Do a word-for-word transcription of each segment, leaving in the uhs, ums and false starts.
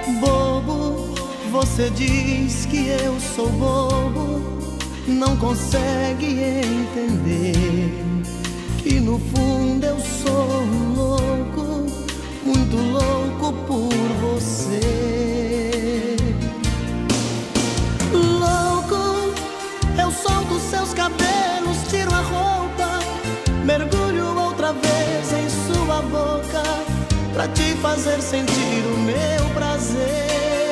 Bobo, você diz que eu sou bobo, não consegue entender que no fundo eu sou um louco, muito louco por você. Louco, eu solto seus cabelos, tiro a roupa, mergulho outra vez em sua boca, pra te fazer sentir o meu prazer.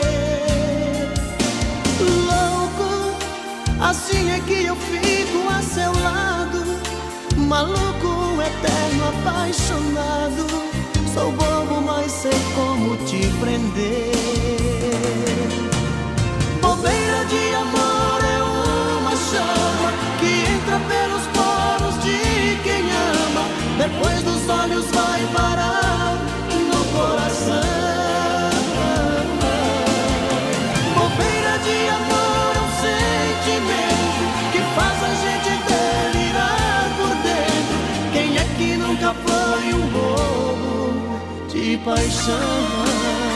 Louco, assim é que eu fico a seu lado, maluco, eterno, apaixonado. Sou bobo, mas sei como te prender. Bobeira de amor é uma chama que entra pelos poros de quem ama, depois dos olhos vai parar no coração. Bobeira de amor é um sentimento que faz a gente delirar por dentro. Quem é que nunca foi um bobo de paixão?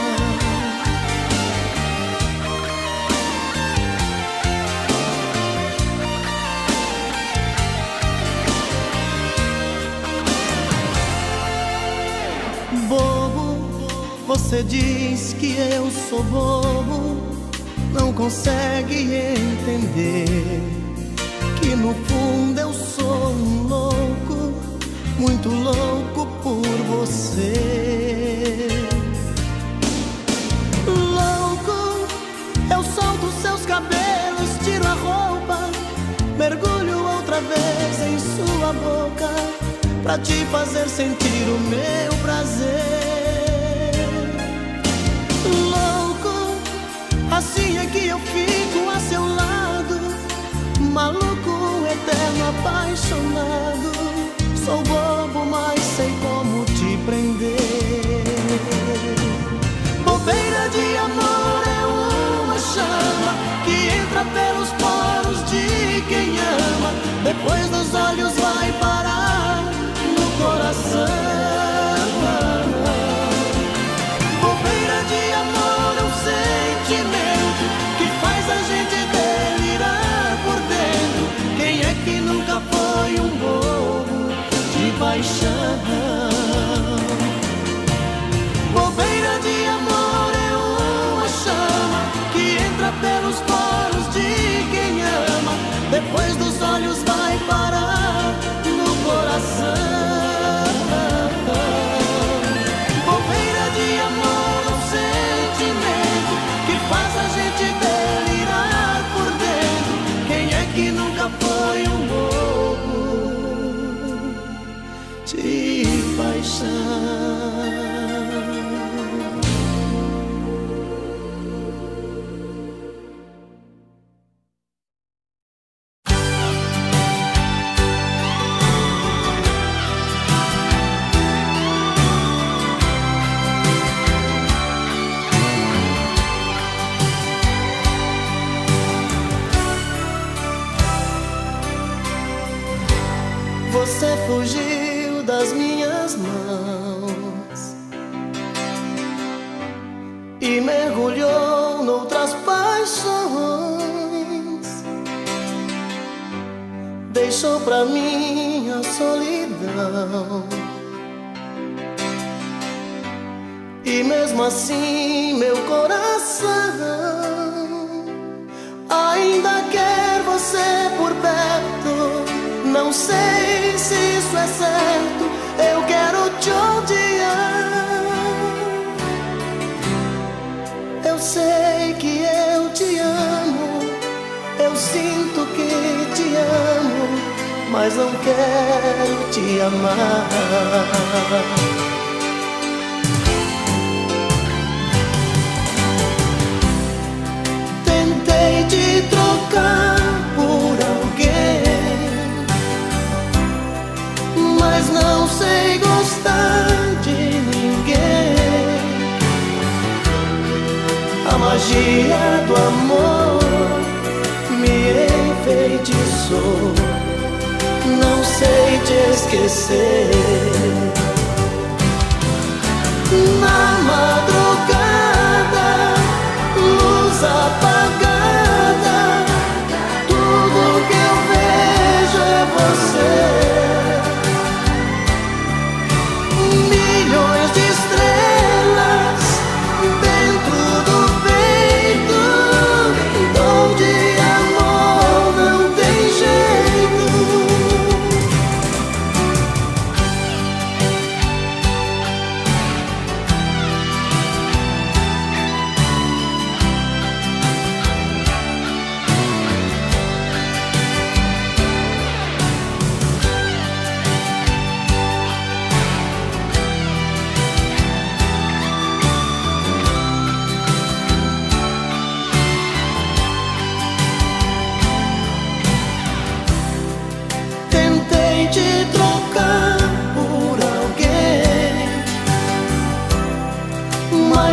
Bobo, você diz que eu sou bobo, não consegue entender que no fundo eu sou um louco, muito louco por você. Louco, eu solto seus cabelos, tiro a roupa, mergulho outra vez em sua boca, pra te fazer sentir o meu prazer. Louco, assim é que eu fico a seu lado, maluco, eterno, apaixonado. Sou bobo, mas sei como te prender. Bobeira de amor é uma chama que entra pelos poros de quem ama, depois dos olhos vai parar coração. Bobeira de amor é um sentimento que faz a gente delirar por dentro. Quem é que nunca foi um bobo de paixão? Bobeira de amor é uma chama que entra pelos poros de quem ama, depois dos olhos vai parar no coração. Foi um bobo de paixão. Você fugiu das minhas mãos e mergulhou noutras paixões. Deixou pra mim a solidão e mesmo assim meu coração ainda quer você por perto. Não sei se isso é certo, eu quero te odiar. Eu sei que eu te amo, eu sinto que te amo, mas não quero te amar. Tentei te trocar por alguém, mas não sei gostar de ninguém. A magia do amor me enfeitiçou, não sei te esquecer. Na madrugada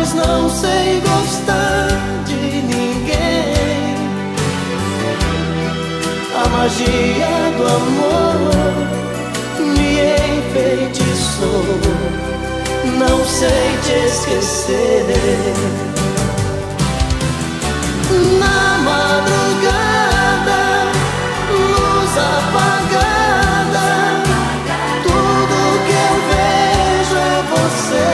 pois não sei gostar de ninguém. A magia do amor me enfeitiçou, não sei te esquecer. Na madrugada, luz apagada, tudo que eu vejo é você.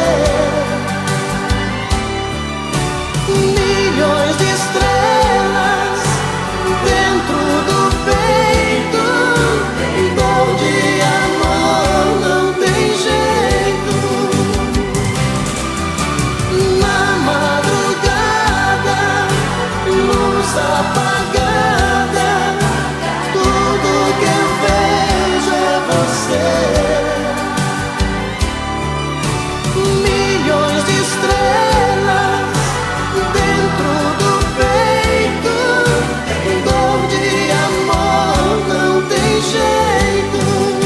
Milhões de estrelas dentro do peito, dor de amor não tem jeito. Na madrugada, luz apagada, tudo que eu vejo é você. Milhões de estrelas dentro do peito, dor de amor não tem jeito.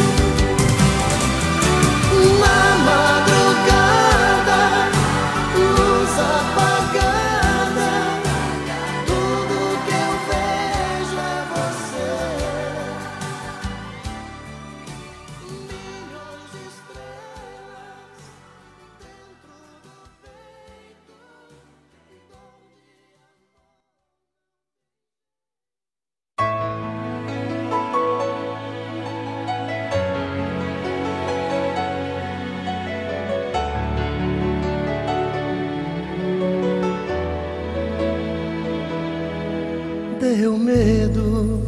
Na madrugada, luz apagada, tudo que eu vejo é você. Milhões de estrelas dentro do peito, dor de Deu medo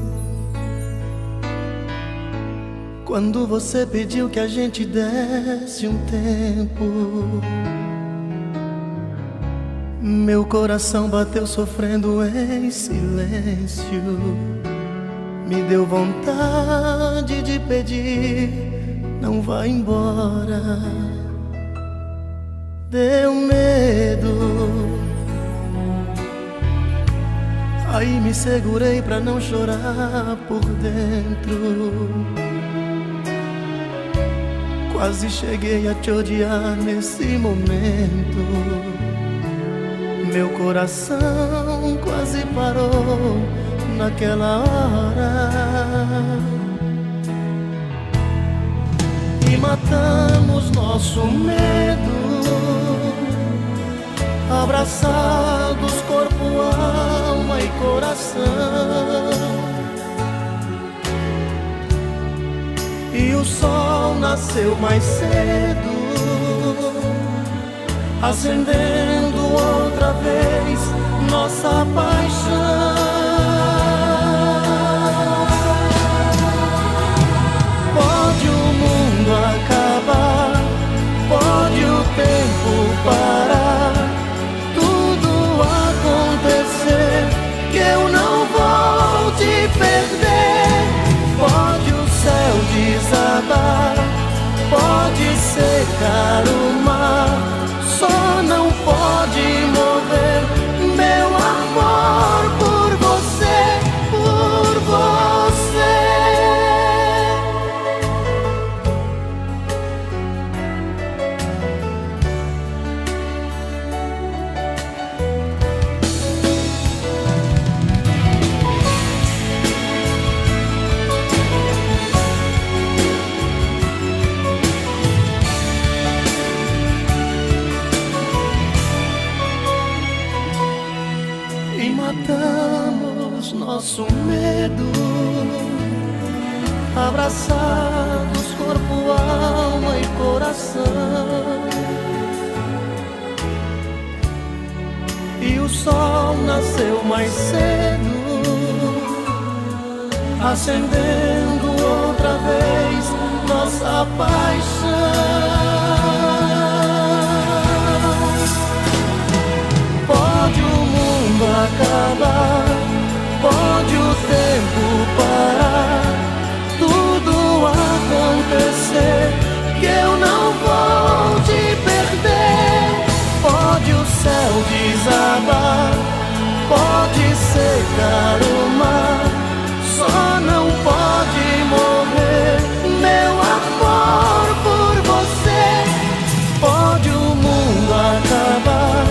quando você pediu que a gente desse um tempo. Meu coração bateu sofrendo em silêncio. Me deu vontade de pedir, não vá embora. Deu medo, aí me segurei pra não chorar por dentro. Quase cheguei a te odiar nesse momento. Meu coração quase parou naquela hora. E matamos nosso medo, abraçados corpo, alma e coração. E o sol nasceu mais cedo, acendendo outra vez nossa paixão. Pode o mundo acabar, pode o tempo parar, tudo acontecer, que eu não vou te perder. Pode o céu desabar, pode secar o mar, só não pode mover meu amor por você, por você. Matamos nosso medo, abraçados corpo, alma e coração. E o sol nasceu mais cedo, acendendo outra vez nossa paixão. Pode o mundo acabar, pode o tempo parar, tudo acontecer, que eu não vou te perder. Pode o céu desabar, pode secar o mar, só não pode morrer meu amor por você. Pode o mundo acabar,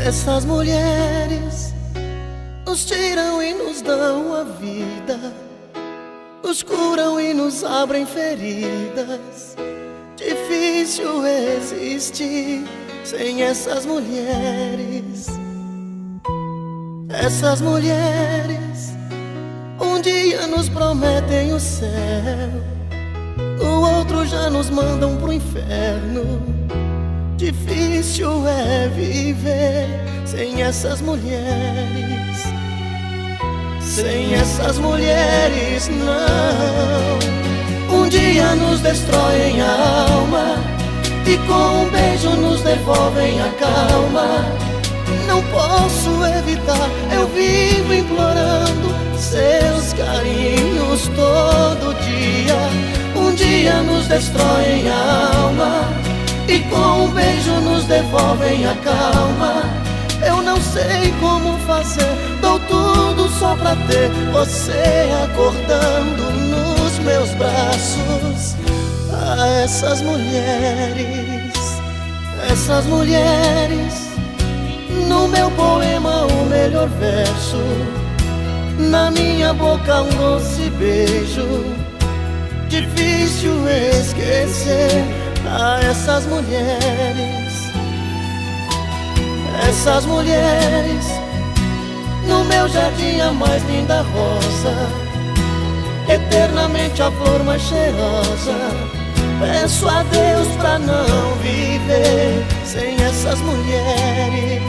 Essas mulheres nos tiram e nos dão a vida, nos curam e nos abrem feridas. Difícil existir sem essas mulheres. Essas mulheres um dia nos prometem o céu, no outro já nos mandam pro inferno. Difícil é viver sem essas mulheres. Sem essas mulheres não. Um dia nos destroem a alma e com um beijo nos devolvem a calma. Não posso evitar, eu vivo implorando seus carinhos todo dia. Um dia nos destroem a alma e com um beijo nos devolvem a calma. Eu não sei como fazer, dou tudo só pra ter você acordando nos meus braços. Ah, essas mulheres, essas mulheres, no meu poema o melhor verso, na minha boca um doce beijo. Difícil esquecer a essas mulheres. Essas mulheres, no meu jardim a mais linda rosa, eternamente a flor mais cheirosa. Peço a Deus pra não viver sem essas mulheres.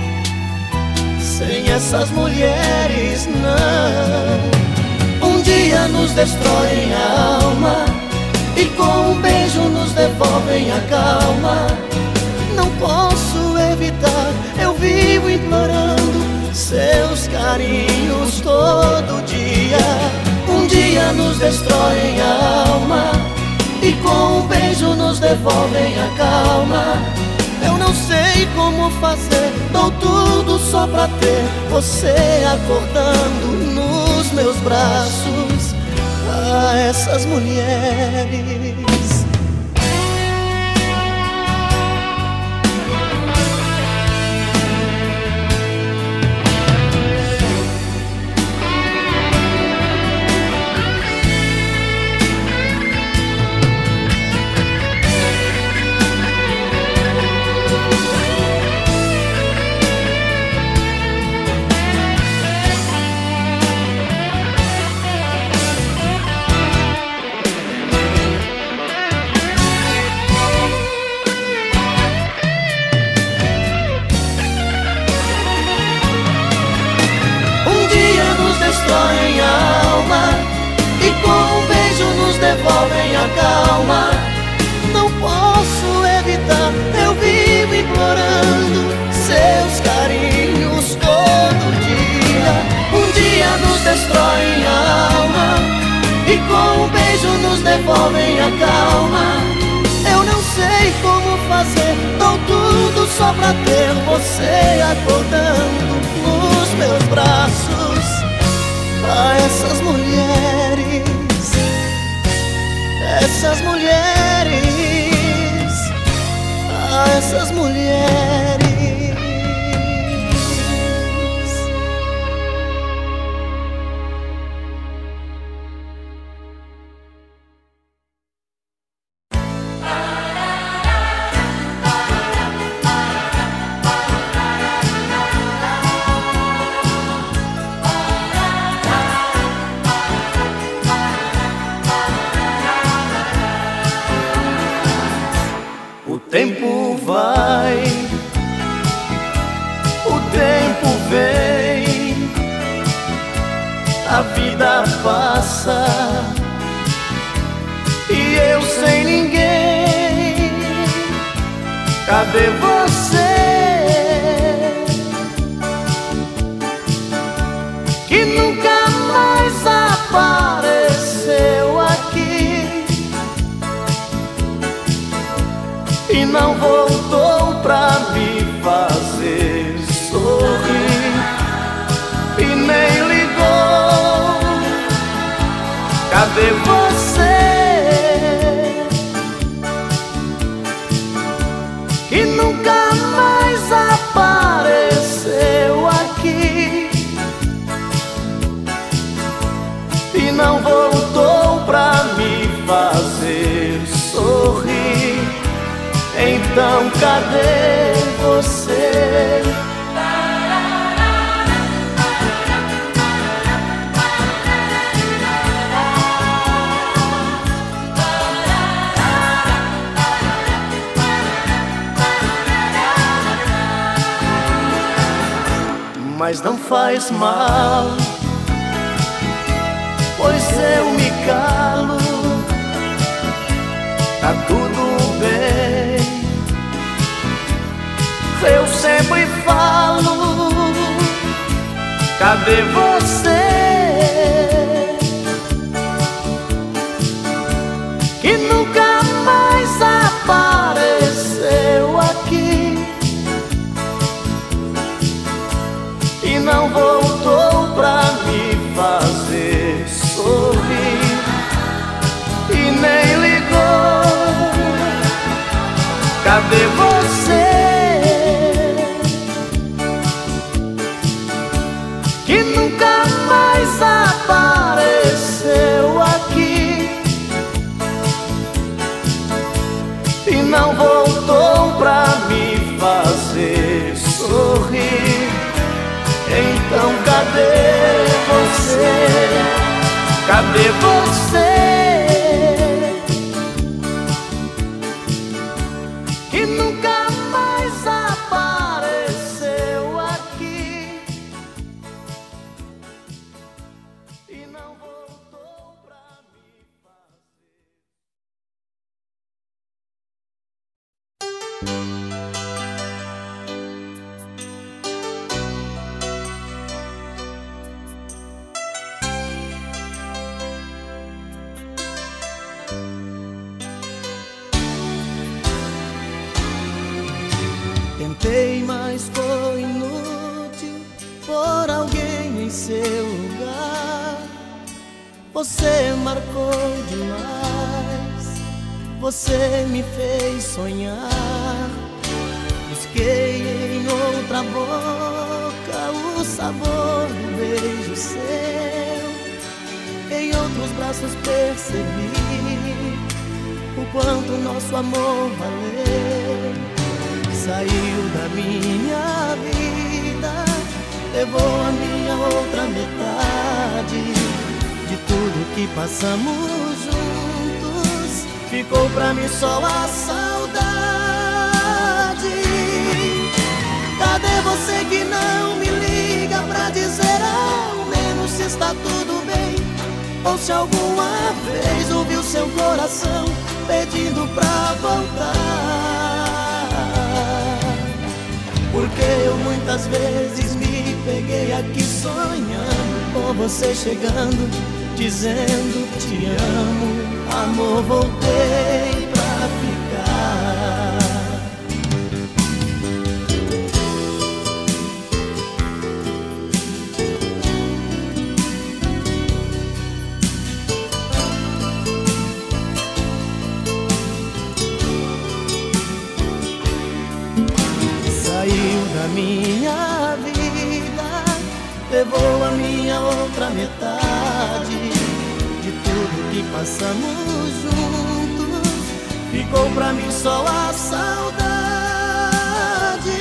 Sem essas mulheres não. Um dia nos destroem a alma e com um beijo nos devolvem a calma. Não posso evitar, eu vivo implorando seus carinhos todo dia. Um dia nos destroem a alma e com um beijo nos devolvem a calma. Eu não sei como fazer, dou tudo só pra ter você acordando nos meus braços. Ah, essas mulheres. Destroem a alma e com um beijo nos devolvem a calma. Não posso evitar, eu vivo implorando seus carinhos todo dia. Um dia nos destroem a alma e com um beijo nos devolvem a calma. Eu não sei como fazer, dou tudo só pra ter você acordando nos meus braços. Ah, essas mulheres, essas mulheres, ah, essas mulheres. O tempo vai, o tempo vem, a vida passa e eu sem ninguém. Cadê você que nunca mais apareceu aqui e não voltou pra me fazer sorrir e nem ligou? Cadê você que nunca mais apareceu? Então cadê você? Mas não faz mal, pois eu me calo. Tá tudo bem, eu sempre falo. Cadê você? Que nunca mais apareceu aqui e não voltou pra me fazer sorrir e nem ligou. Cadê você? Que nunca mais apareceu aqui e não voltou pra me fazer sorrir. Então cadê você? Cadê você? Que nunca mais apareceu aqui e não voltou pra me fazer. Tentei, mas foi inútil por alguém em seu lugar. Você marcou demais, você me fez sonhar. Busquei em outra boca o sabor do beijo seu. Em outros braços percebi o quanto nosso amor valeu. Saiu da minha vida, levou a minha outra metade. De tudo que passamos juntos, ficou pra mim só a saudade. Cadê você que não me liga pra dizer ao menos se está tudo bem? Ou se alguma vez ouviu seu coração pedindo pra voltar? Porque eu muitas vezes me peguei aqui sonhando com você chegando, dizendo te amo, amor, voltei pra ficar. Saiu da minha vida, levou a minha outra metade. De tudo que passamos juntos, ficou pra mim só a saudade.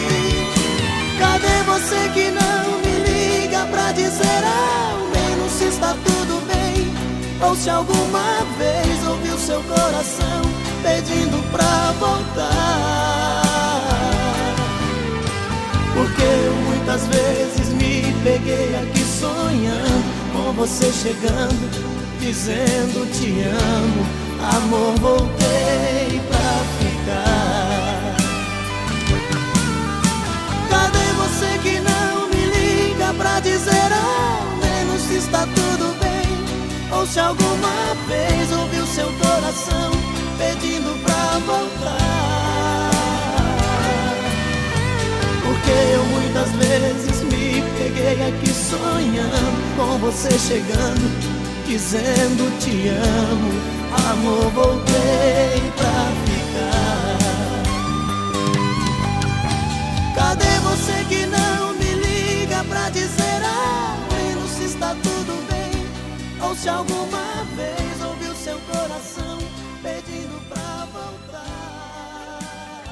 Cadê você que não me liga pra dizer ao menos se está tudo bem? Ou se alguma vez ouviu seu coração pedindo pra voltar? Porque eu muitas vezes me peguei aqui sonhando com você chegando, dizendo te amo, amor, voltei pra ficar. Cadê você que não me liga pra dizer ao menos se está tudo bem? Ou se alguma vez ouviu seu coração pedindo pra voltar? Porque eu muitas vezes me peguei aqui sonhando com você chegando, dizendo te amo, amor, voltei pra ficar. Cadê você que não me liga pra dizer ao menos se está tudo bem? Ou se alguma vez ouviu seu coração pedindo pra voltar?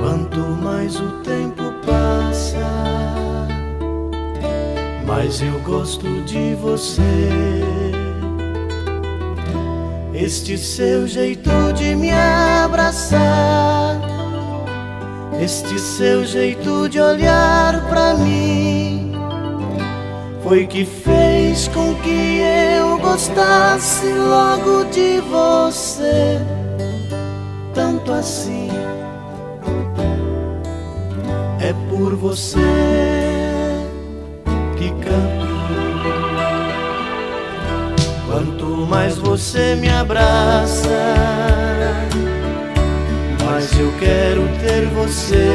Quanto mais o tempo passa, mais eu gosto de você. Este seu jeito de me abraçar, este seu jeito de olhar pra mim, foi que fez com que eu gostasse logo de você. Tanto assim, é por você que canto. Quanto mais você me abraça, mais eu quero ter você.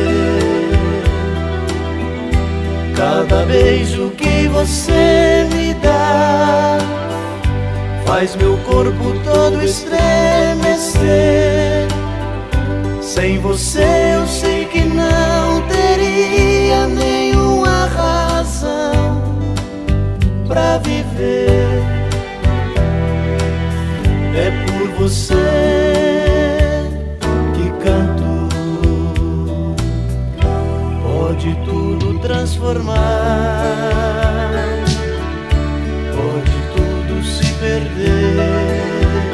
Cada beijo que você me dá faz meu corpo todo estremecer. Sem você eu sei que não teria nenhuma razão pra viver. É por você que canto. Pode tudo transformar, pode tudo se perder,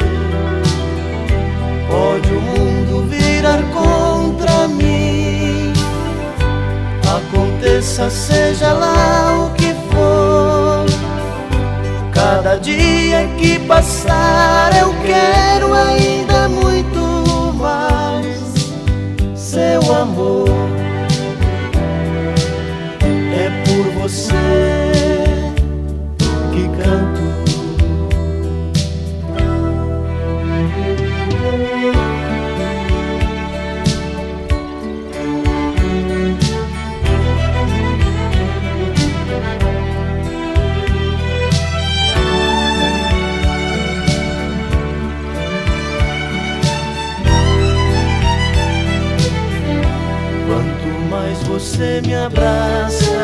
pode o mundo virar contra mim. Aconteça, seja lá o que for, cada dia que passar eu quero ainda muito mais seu amor. É por você que canto. Você me abraça,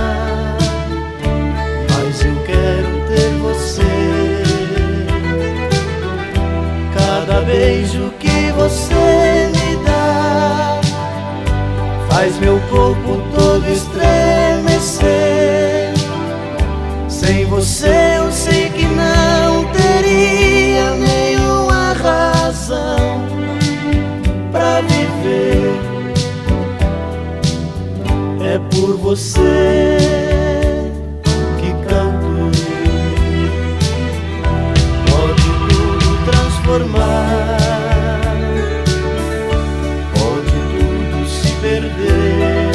mas eu quero ter você. Cada beijo que você me dá faz meu corpo todo estremecer. Sem você eu sei que não teria nenhuma razão pra viver. É por você que canto. Pode tudo transformar, pode tudo se perder,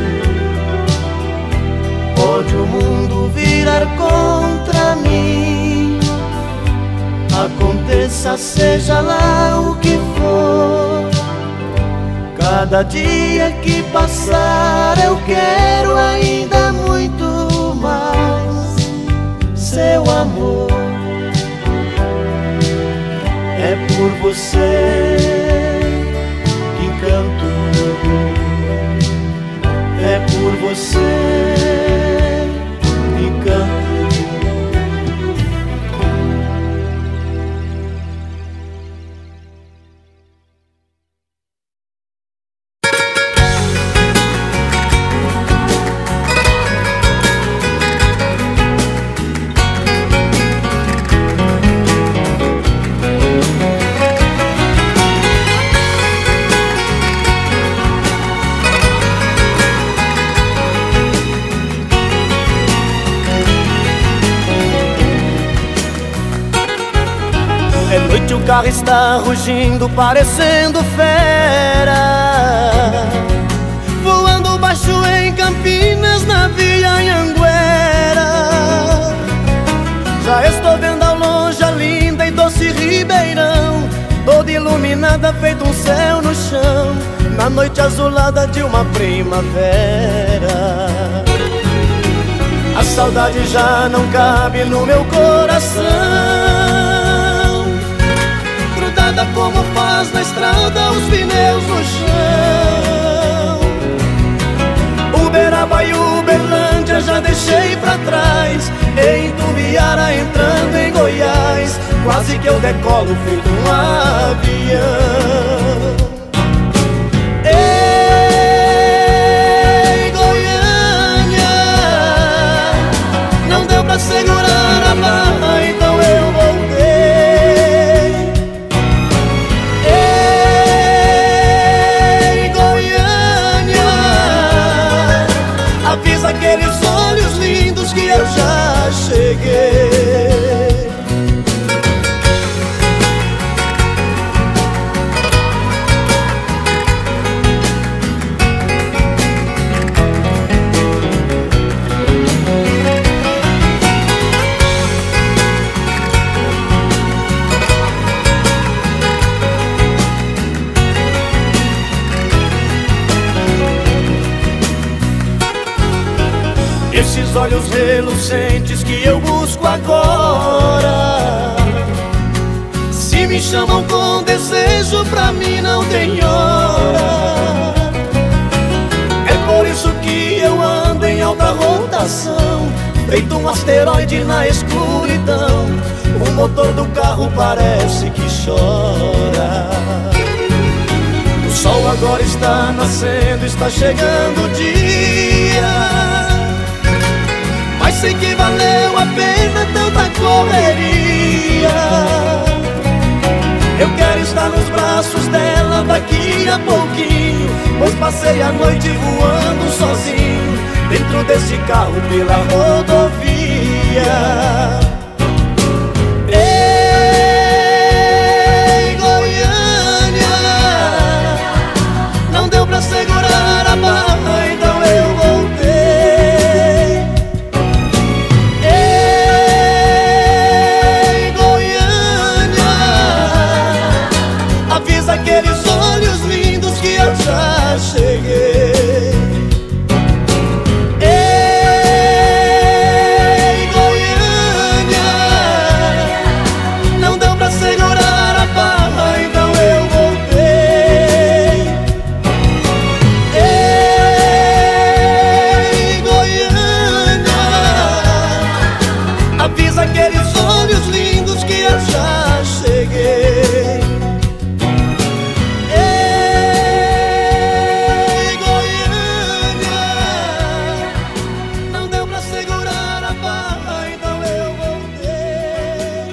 pode o mundo virar contra mim. Aconteça, seja lá o que for, cada dia que passar eu quero ainda muito mais seu amor. É por você que canto. É por você que canto. O carro está rugindo, parecendo fera, voando baixo em Campinas, na via Anhanguera. Já estou vendo ao longe a linda e doce Ribeirão, toda iluminada, feito um céu no chão, na noite azulada de uma primavera. A saudade já não cabe no meu coração, como faz na estrada os pneus no chão. Uberaba e Uberlândia já deixei pra trás, em Tubiara entrando em Goiás, quase que eu decolo feito um avião. Ei, aqueles olhos relucentes que eu busco agora. Se me chamam com desejo, pra mim não tem hora. É por isso que eu ando em alta rotação, feito um asteroide na escuridão. O motor do carro parece que chora. O sol agora está nascendo, está chegando o dia, mas sei que valeu a pena tanta correria. Eu quero estar nos braços dela daqui a pouquinho, pois passei a noite voando sozinho dentro desse carro pela rodovia. Ei, Goiânia, não deu pra segurar a barra, então eu voltei. Ei, Goiânia, avisa aqueles olhos lindos que eu já cheguei. Avisa aqueles olhos lindos que eu já cheguei. Ei, Goiânia, não deu pra segurar a barra, então eu voltei.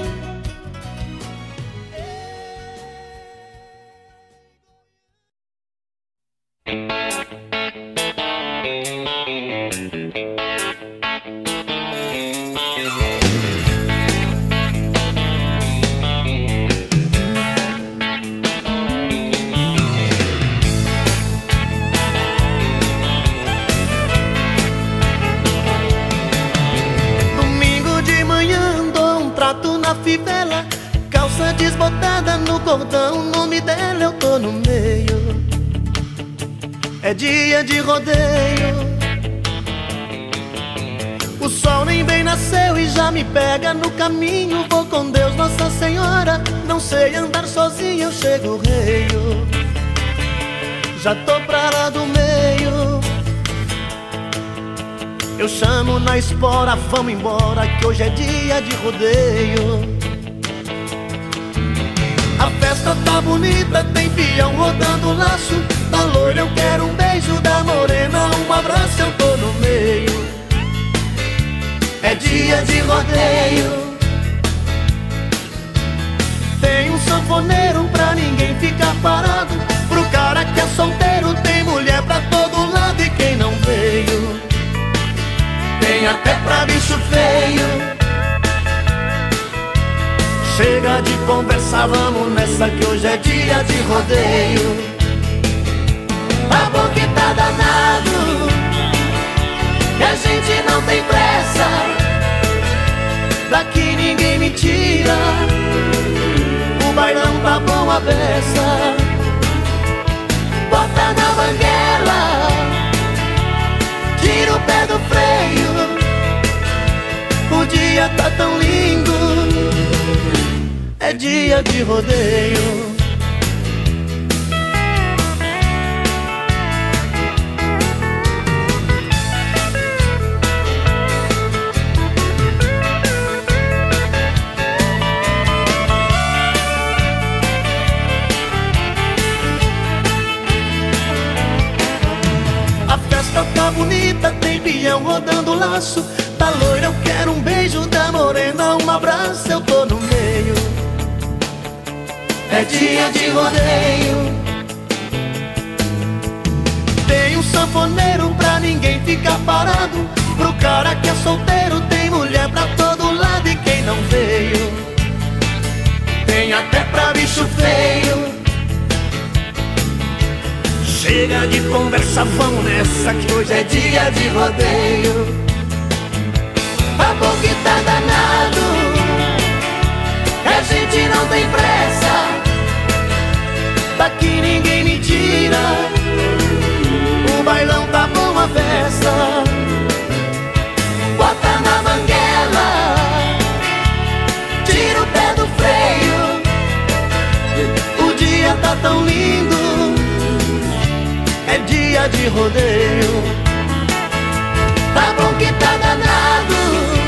Fivela, calça desbotada no cordão, o nome dela eu tô no meio. É dia de rodeio, o sol nem bem nasceu e já me pega no caminho. Vou com Deus, Nossa Senhora, não sei andar sozinho, eu chego reio. Já tô pra lá do meio, eu chamo na espora, vamos embora, que hoje é dia de rodeio. A festa tá bonita, tem peão rodando laço. Da loira eu quero um beijo, da morena um abraço, eu tô no meio. É dia de rodeio, tem um sanfoneiro pra ninguém ficar parado. Pro cara que é solteiro tem mulher pra todo lado, e quem não veio tem até pra bicho feio. Chega de conversar, vamos nessa que hoje é dia de rodeio. Tá bom que tá danado, e a gente não tem pressa, daqui ninguém me tira. O bailão tá bom a beça, bota na banguela, tira o pé do freio. O dia tá tão lindo, é dia de rodeio. A festa tá bonita, tem peão rodando laço. Da loira eu quero um beijo, da morena um abraço, eu tô no meio. É dia de rodeio, tem um sanfoneiro pra ninguém ficar parado. Pro cara que é solteiro tem mulher pra todo lado, e quem não veio tem até pra bicho feio. Chega de conversa, vamos nessa que hoje é dia de rodeio. Tá bom que tá danado, a gente não tem pressa, daqui ninguém me tira. O bailão tá bom a festa, dia de rodeio. Tá bom que tá danado,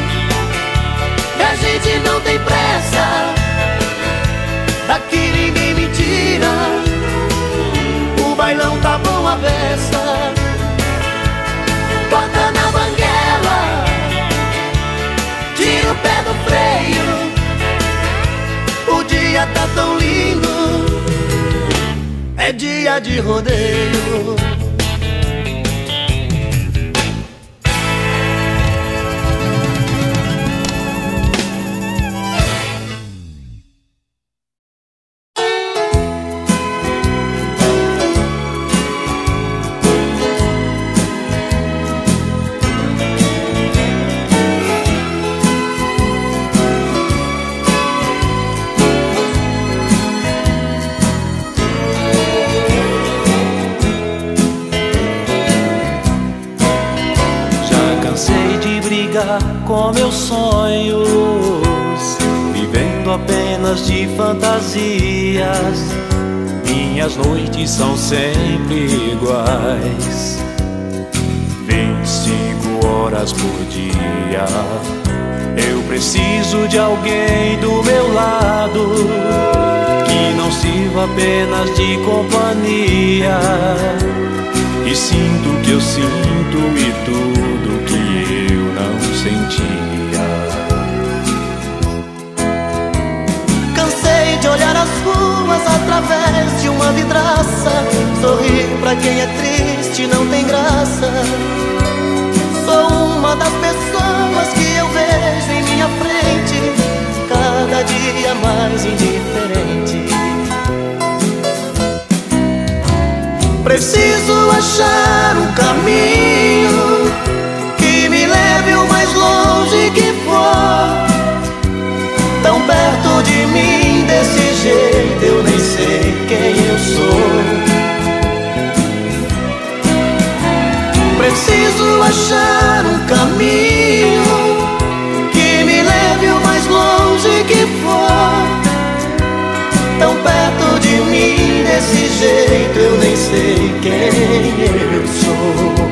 e a gente não tem pressa. Daqui ninguém me tira, o bailão tá bom à beça. Bota na banguela, tira o pé do freio. O dia tá tão lindo, é dia de rodeio. Com meus sonhos, vivendo apenas de fantasias. Minhas noites são sempre iguais, vinte e cinco horas por dia. Eu preciso de alguém do meu lado, que não sirva apenas de companhia, e sinto o que eu sinto e tudo que eu não sentia. Cansei de olhar as ruas através de uma vidraça. Sorrir pra quem é triste não tem graça. Sou uma das pessoas que eu vejo em minha frente, cada dia mais indiferente. Preciso achar um caminho que me leve o mais longe que for. Tão perto de mim desse jeito, eu nem sei quem eu sou. Preciso achar um caminho que me leve o mais longe que for. Tão perto de mim desse jeito, eu nem sei quem eu sou.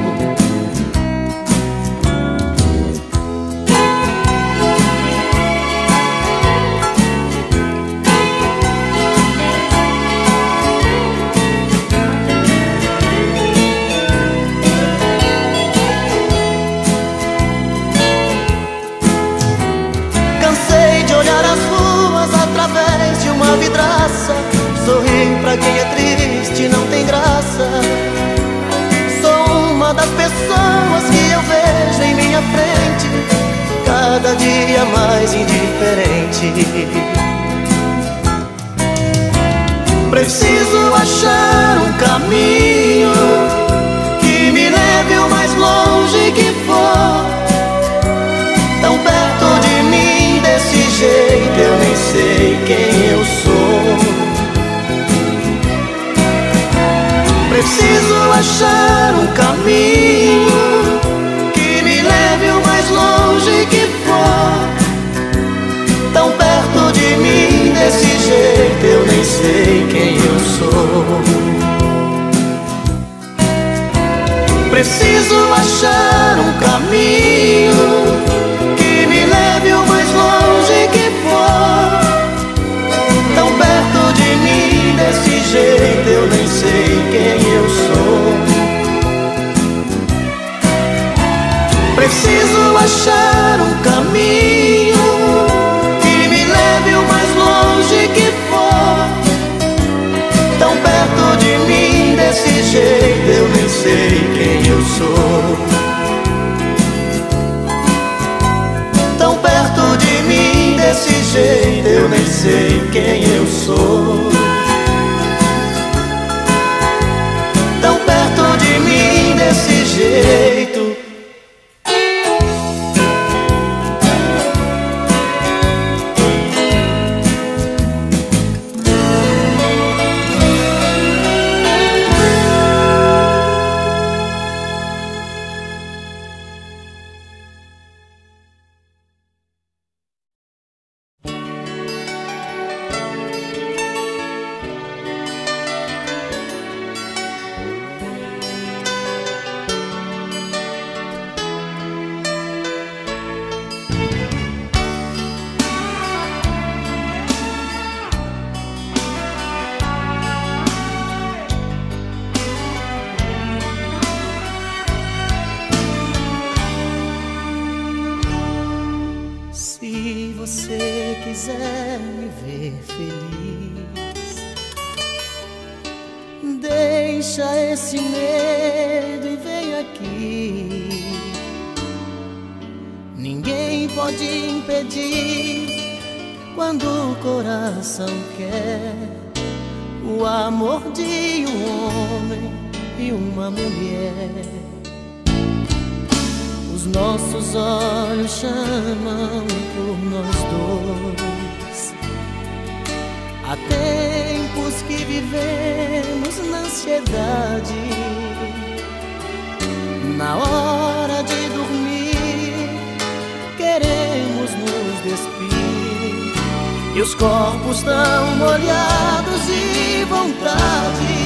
Sorrir pra quem é triste não tem graça. Sou uma das pessoas que eu vejo em minha frente, cada dia mais indiferente. Preciso achar um caminho que me leve o mais longe que for. Tão perto de mim desse jeito, eu nem sei quem eu sou. Preciso achar um caminho que me leve o mais longe que for. Tão perto de mim desse jeito, eu nem sei quem eu sou. Preciso achar um caminho que me leve o mais longe que for. Tão perto de mim desse jeito, eu nem sei quem eu sou. Preciso achar um caminho que me leve o mais longe que for. Tão perto de mim desse jeito, eu nem sei quem eu sou. Tão perto de mim desse jeito, eu nem sei quem eu sou. Tão perto de mim desse jeito. feliz. Deixa esse medo e vem aqui. Ninguém pode impedir quando o coração quer o amor de um homem e uma mulher. Os nossos olhos chamam por nós dois. Há tempos que vivemos na ansiedade. Na hora de dormir, queremos nos despir, e os corpos tão molhados de vontade.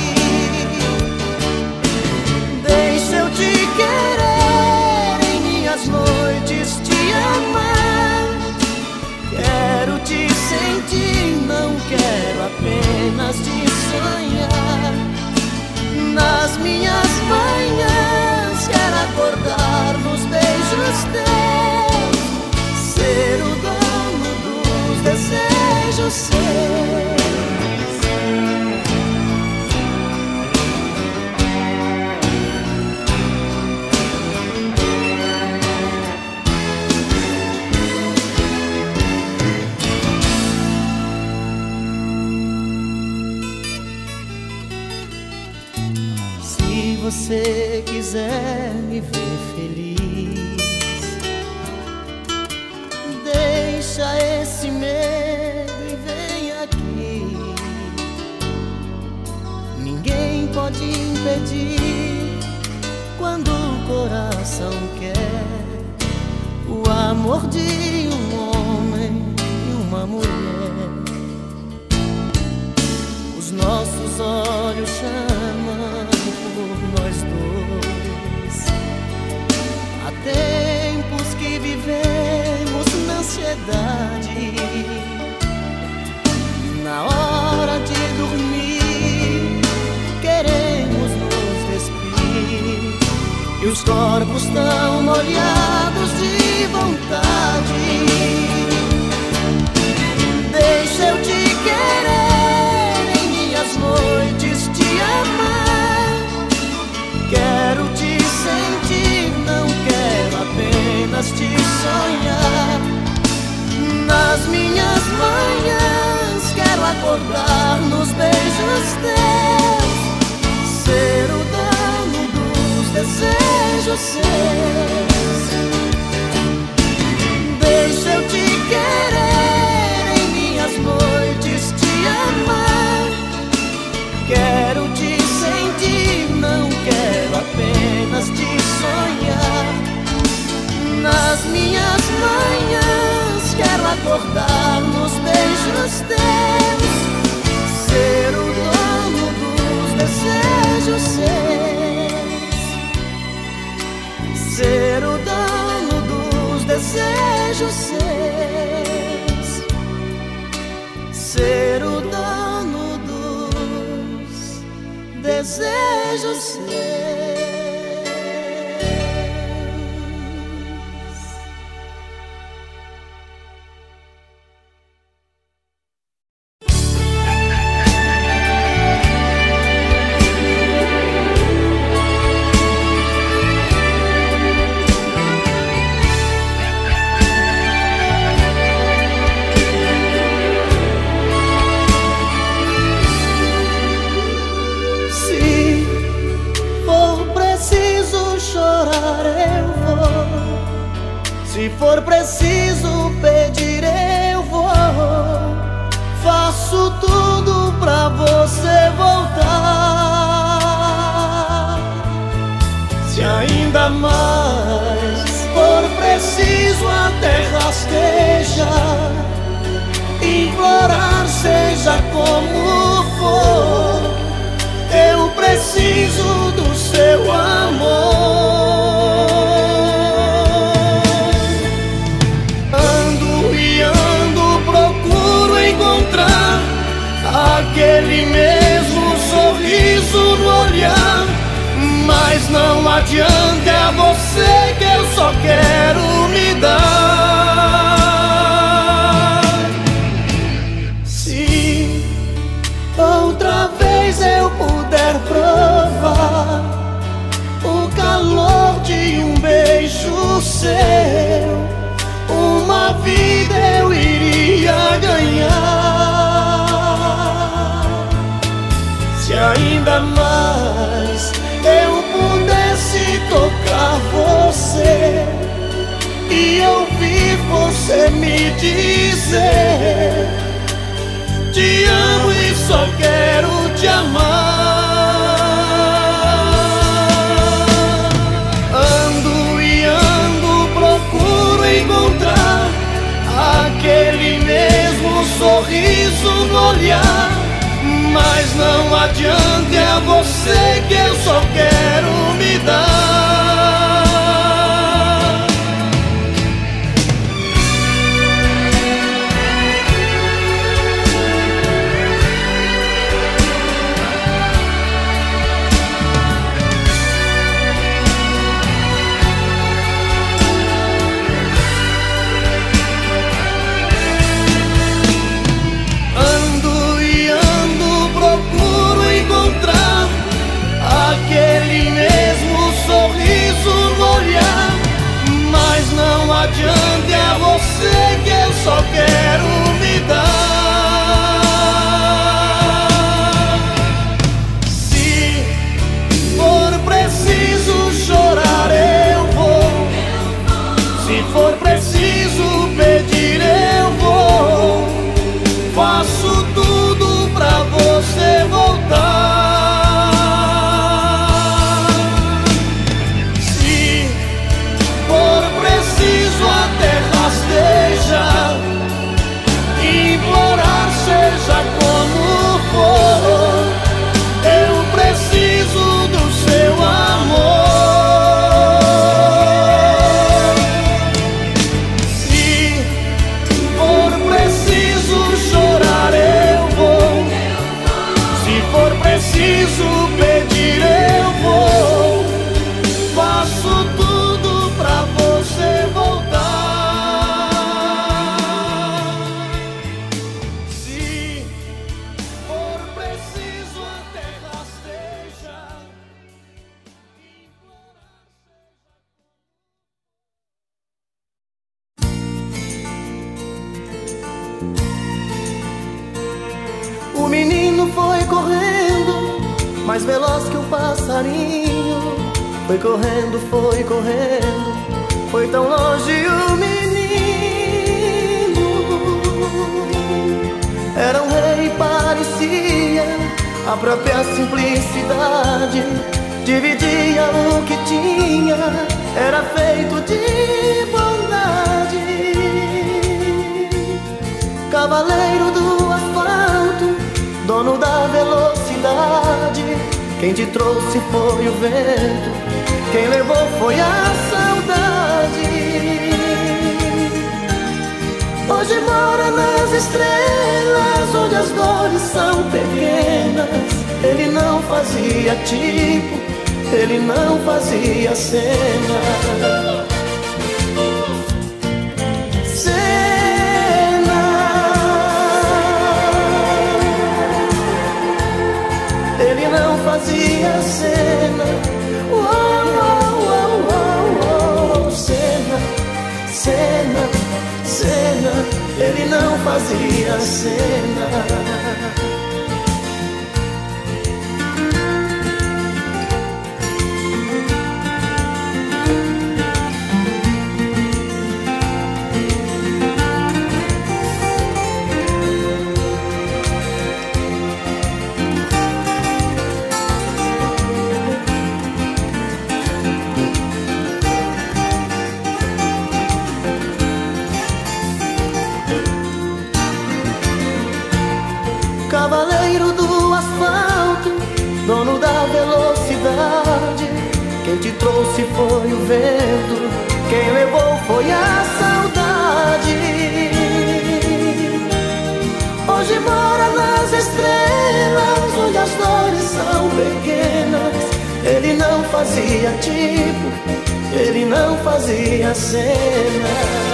Deixa eu te querer, em minhas noites te amar. Quero te sentir, não quero apenas te sonhar. Nas minhas manhãs quero acordar nos beijos teus, ser o dono dos desejos seus. Se você quiser me ver feliz, deixa esse medo e vem aqui. Ninguém pode impedir quando o coração quer o amor de um homem e uma mulher. Os nossos olhos chamam por nós dois. Há tempos que vivemos na ansiedade. Na hora de dormir, queremos nos despir, e os corpos tão molhados de vontade. Deixa eu te querer, em minhas noites te amar. Quero te sentir, não quero apenas te sonhar. Nas minhas manhãs quero acordar nos beijos teus, ser o dono dos desejos seus. Deixa eu te querer, em minhas noites te amar. Quero te sentir, não quero apenas te sonhar. Nas minhas manhãs quero acordar nos beijos teus, ser o dono dos desejos seus, ser o dono dos desejos seus, ser o dono dos desejos seus. Se for preciso pedir, eu vou. Faço tudo pra você voltar. Se ainda mais for preciso até rastejar, implorar seja como for, eu preciso do seu amor. Aquele mesmo sorriso no olhar, mas não adianta, é você que eu só quero me dar. Se nada mais eu pudesse tocar você e ouvir você me dizer: te amo e só quero te amar. Ando e ando, procuro encontrar aquele mesmo sorriso no olhar, mas não adianta, é você que eu só quero me dar. Aquele mesmo sorriso no olhar, mas não adianta, é você que eu só quero me dar. Se for preciso chorar eu vou, se for preciso pedir eu vou, faço tudo pra você voltar. Implorar seja como for, eu preciso do seu amor. Se for preciso chorar eu vou, se for preciso pedir eu vou, faço tudo pra você voltar. O menino foi correndo, mais veloz que o passarinho. Foi correndo, foi correndo, foi tão longe o menino. Era um rei e parecia a própria simplicidade. Dividia o que tinha, era feito de bondade. Cavaleiro do asfalto, dono da velocidade, quem te trouxe foi o vento, quem levou foi a saudade. Hoje mora nas estrelas, onde as dores são pequenas. Ele não fazia tipo, ele não fazia cena. Fazia cena, uou, uou, uou, uou, uou. Cena, cena, cena, ele não fazia cena. Cavaleiro do asfalto, dono da velocidade, quem te trouxe foi o vento, quem levou foi a saudade. Hoje mora nas estrelas, onde as dores são pequenas. Ele não fazia tipo, ele não fazia cena.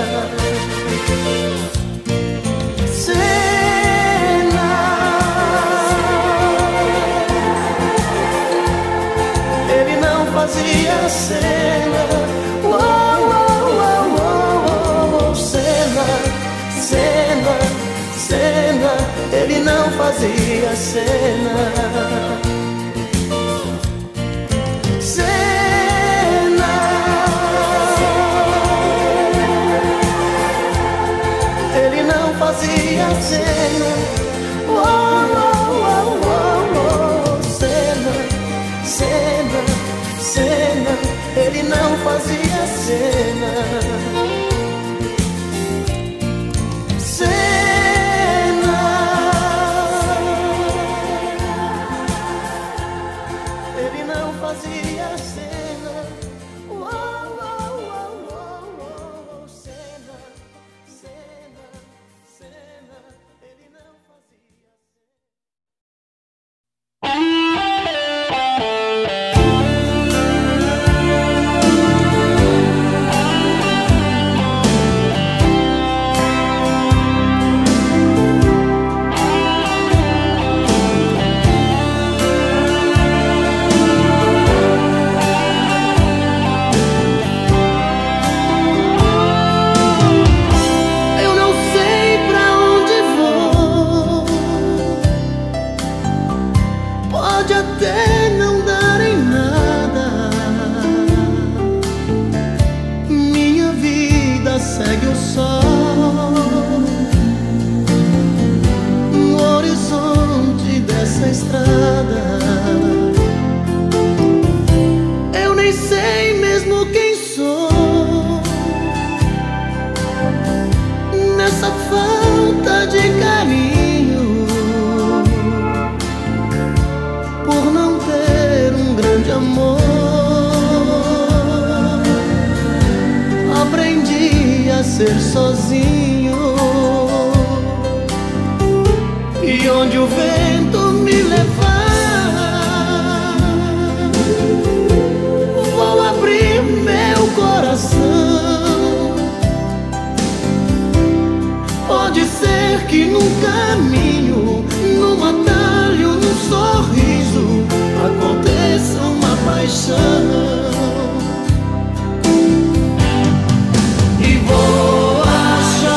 Fazia cena, uou, uou, uou, uou, uou. Cena, cena, cena, ele não fazia cena. fazia cena. Oh, oh, oh, oh, oh. Cena, cena, cena. Ele não fazia cena. Cena. Ele não fazia cena. Oh, oh, oh, oh, oh. Cena, cena, cena. Ele não fazia até não dar em nada. Minha vida segue o sol no horizonte dessa estrada. Eu nem sei mesmo quem sou nessa falta de carinho. Amor, aprendi a ser sozinho, e onde o vento me levar, vou abrir meu coração. Pode ser que num caminho, num atalho, num sorriso, aconteça uma paixão, e vou achar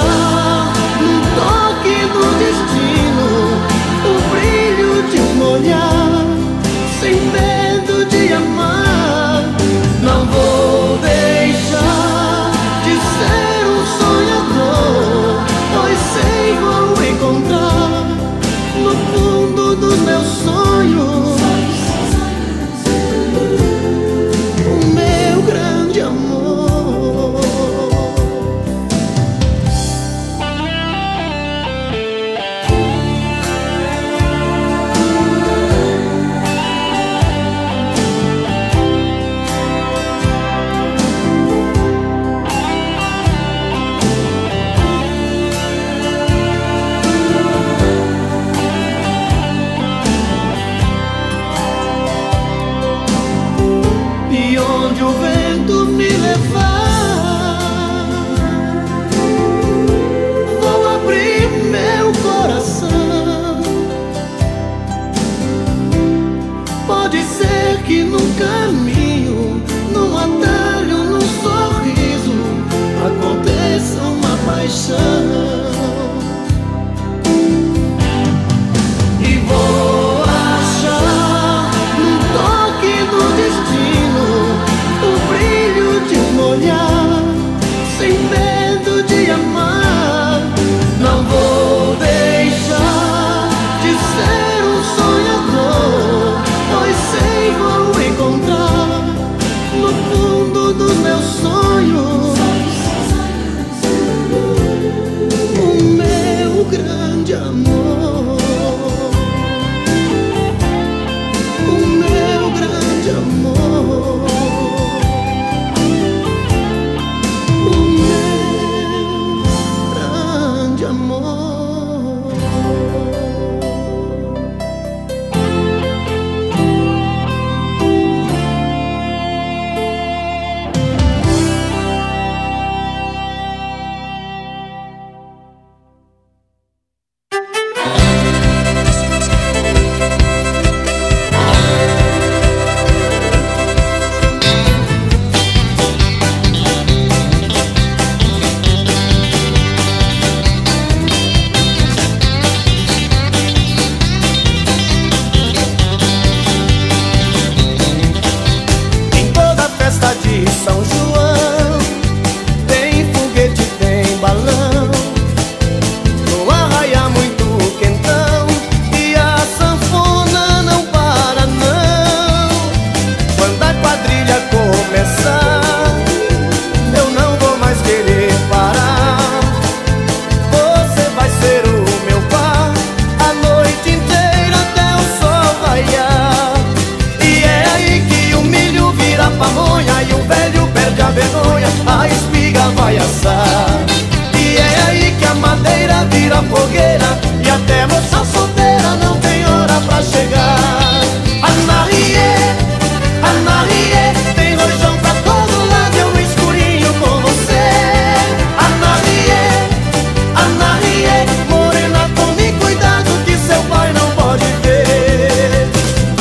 assar. E é aí que a madeira vira fogueira e até moça solteira não tem hora pra chegar. Anarie, Anarie, tem rojão pra todo lado, eu no escurinho com você. Anarie, Anarie, morena, tome cuidado que seu pai não pode ver.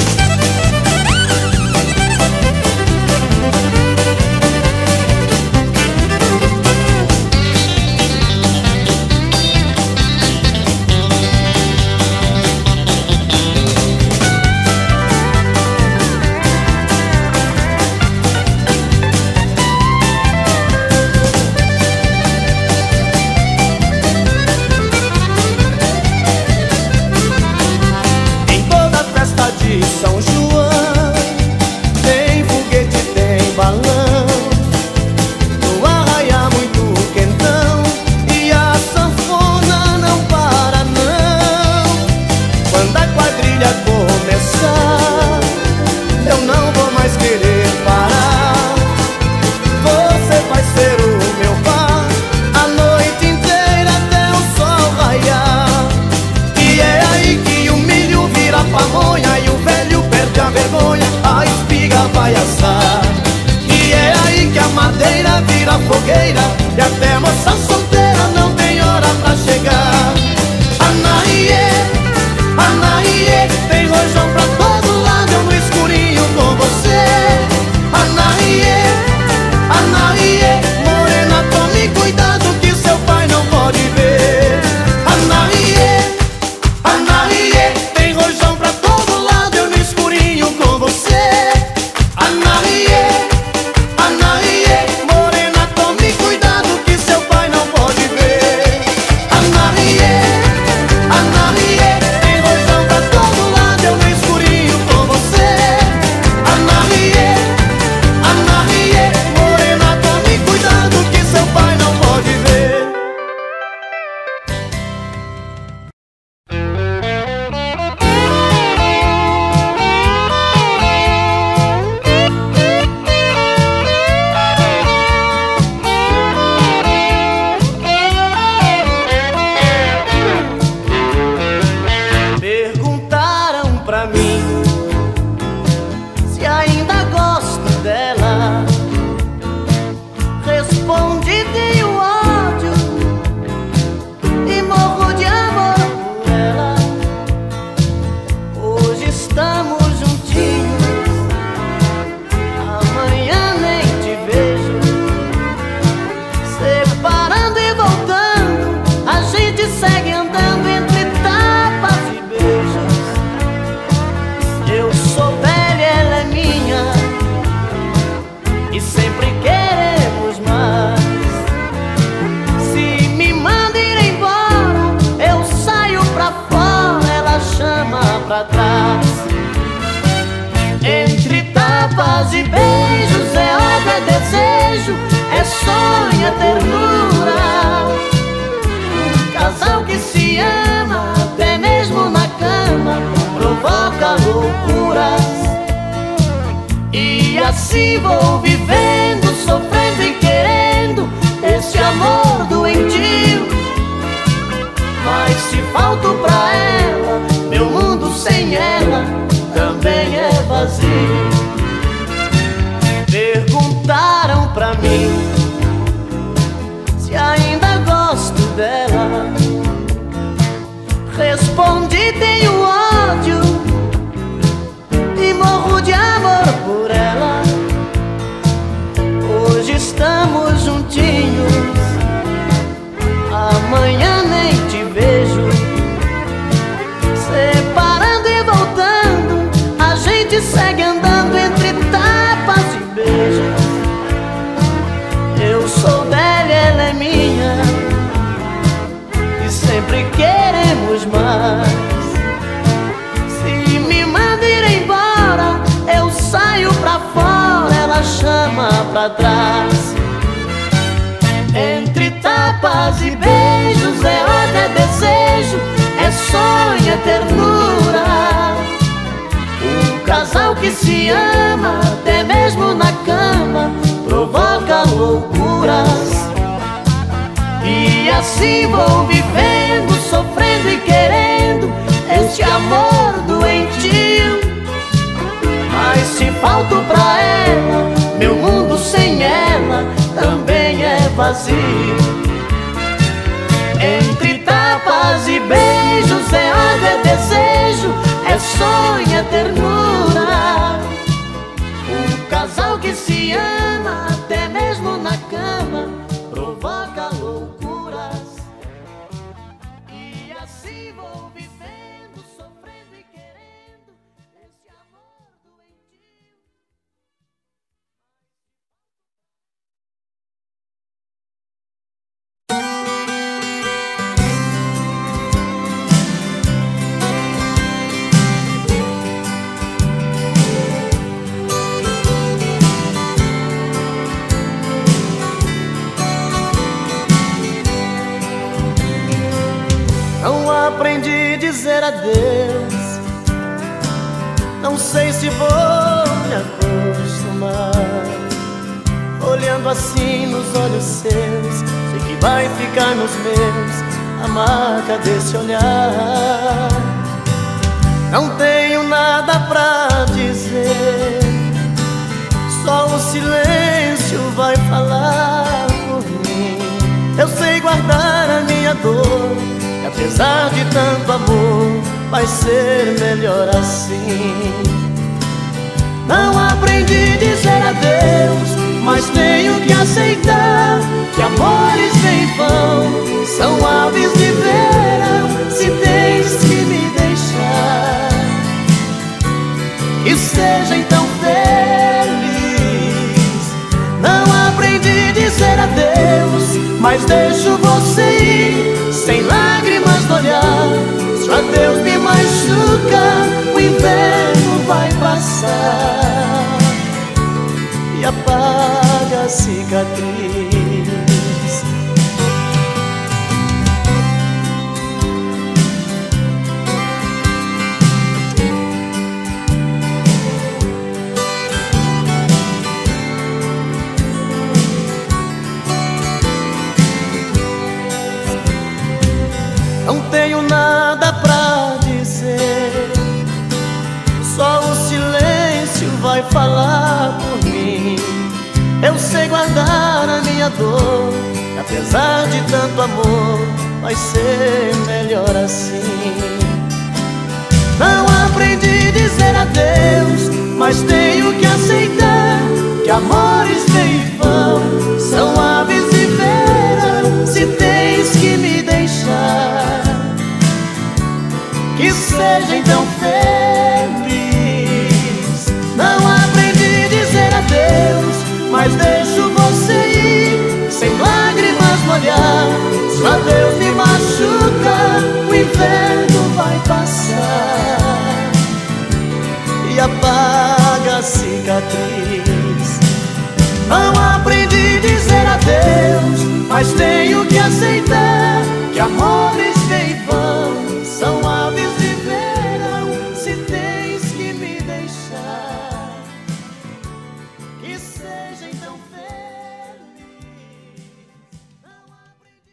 São João tem foguete, tem balão, no arraiá muito quentão e a sanfona não para não. Quando a quadrilha começar, eu não vou mais querer parar. Você vai ser o meu par a noite inteira até o sol raiar. E é aí que o milho vira pamonha e o velho perde a vergonha, a espiga vai assar. E é aí que a madeira vira fogueira e até moça solteira não tem hora pra chegar. Anaie, Anaie, tem rojão pra todo lado, eu no escurinho com você. Anaie, Anaie, morena, tome cuidado que seu pai não pode ver. Anaie, Anaie, tem rojão pra todo lado, eu no escurinho com você. Anaie, Anaie, morena, tome cuidado que seu pai não pode ver. Anaie, Anaie, tem rojão pra todo lado, eu no escurinho com você. Anaie, Anaie, morena, tome cuidado que seu pai não pode ver. Perguntaram pra mim se ainda gosto dela. Respondi: tenho ódio e morro de amor por ela. Hoje estamos juntinhos, amanhã nem te vejo. Separando e voltando, a gente segue andando entre tapas e beijos. Eu sou velha, ela é minha, e sempre queremos mais. Se me manda ir embora, eu saio pra fora, ela chama pra trás. Entre tapas e beijos é ódio, é desejo, é sonho, é ternura. Um casal que se ama, até mesmo na cama, provoca loucuras. E assim vou vivendo, sofrendo e querendo esse amor doentio. Mas se falto pra ela, meu mundo sem ela também é vazio. Perguntaram pra mim se ainda gosto dela. Respondi: tenho ódio e morro de amor por ela. Hoje estamos juntinhos, amanhã nem te vejo. Separando e voltando, a gente segue andando entre tapas e beijos. Eu sou dela, ela é minha, e sempre queremos mais. Se me manda ir embora, eu saio pra fora, ela chama pra trás. Entre tapas e beijos é ódio, é desejo, é sonho, é ternura. Um casal que se ama, até mesmo na cama, provoca loucuras. vazio. Entre tapas e beijos é água, é desejo, é sonho, é ternura. O casal que se ama, até mesmo na cama, provoca loucuras. E assim vou vivendo, sofrendo e querendo esse amor doentio. Não aprendi a dizer adeus, não sei se vou me acostumar. Olhando assim nos olhos seus, sei que vai ficar nos meus a marca desse olhar. Não tenho nada pra dizer, só o silêncio vai falar por mim. Eu sei guardar a minha dor, e apesar de tanto amor, vai ser melhor assim. Não aprendi a dizer adeus, mas tenho que aceitar que amores vêm e vão, são aves de verão. Se tens que me deixar, que seja então feliz. Não aprendi a dizer adeus, mas deixo você ir sem lágrimas no olhar. Se o adeus me machuca, o inverno vai passar e apaga a cicatriz. Não tenho nada pra dizer, só o silêncio vai falar por mim. Eu sei guardar a minha dor, e apesar de tanto amor, vai ser melhor assim. Não aprendi a dizer adeus, mas tenho que aceitar que amores vêm e vão, são aves de verão. Se tens que me deixar, que seja então feliz. Não aprendi a dizer adeus, mas deixo você ir sem lágrimas no olhar. Se o adeus me machuca, o inverno vai passar e apaga a cicatriz. Não aprendi a dizer adeus, mas tenho que aceitar que amores vêm e vão, são aves de verão. Se tens que me deixar, que seja então feliz. Não aprendi.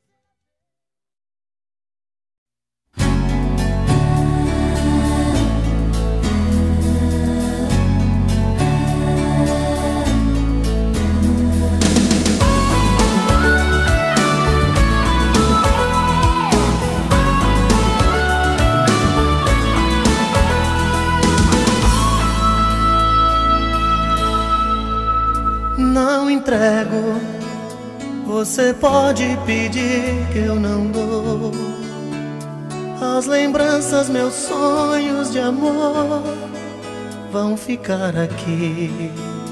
Não entrego, você pode pedir que eu não dou. As lembranças, meus sonhos de amor vão ficar aqui.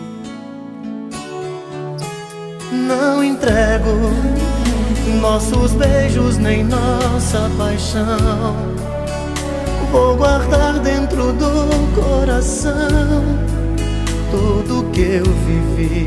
Não entrego nossos beijos nem nossa paixão. Vou guardar dentro do coração tudo que eu vivi.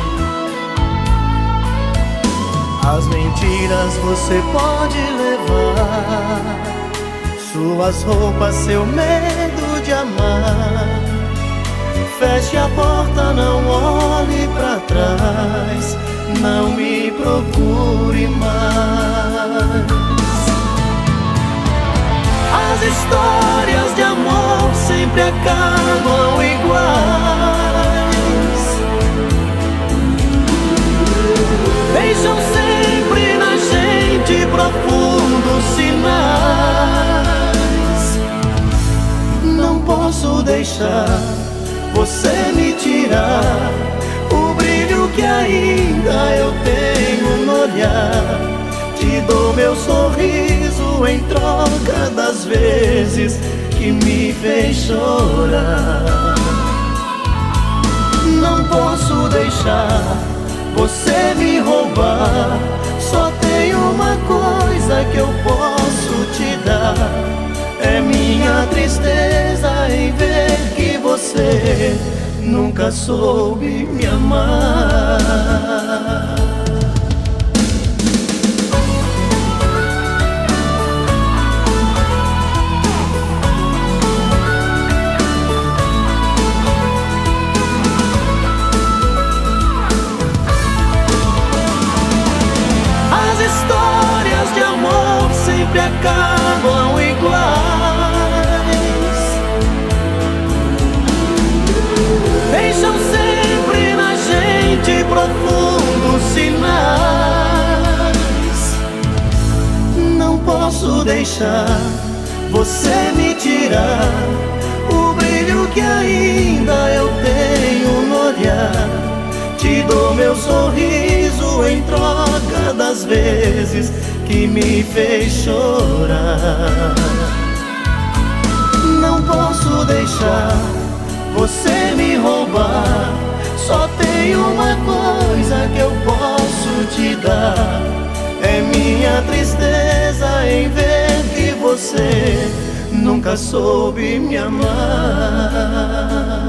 As mentiras você pode levar, suas roupas, seu medo de amar. Feche a porta, não olhe pra trás, não me procure mais. As histórias de amor sempre acabam iguais. Beijam que ainda eu tenho no olhar. Te dou meu sorriso em troca das vezes que me fez chorar. Não posso deixar você me roubar. Só tem uma coisa que eu posso te dar: é minha tristeza em ver que você nunca soube me amar. As histórias de amor sempre acabam iguais, deixam sempre na gente profundos sinais. Não posso deixar você me tirar o brilho que ainda eu tenho no olhar. Te dou meu sorriso em troca das vezes que me fez chorar. Não posso deixar você me roubar. Só tem uma coisa que eu posso te dar: é minha tristeza em ver que você nunca soube me amar.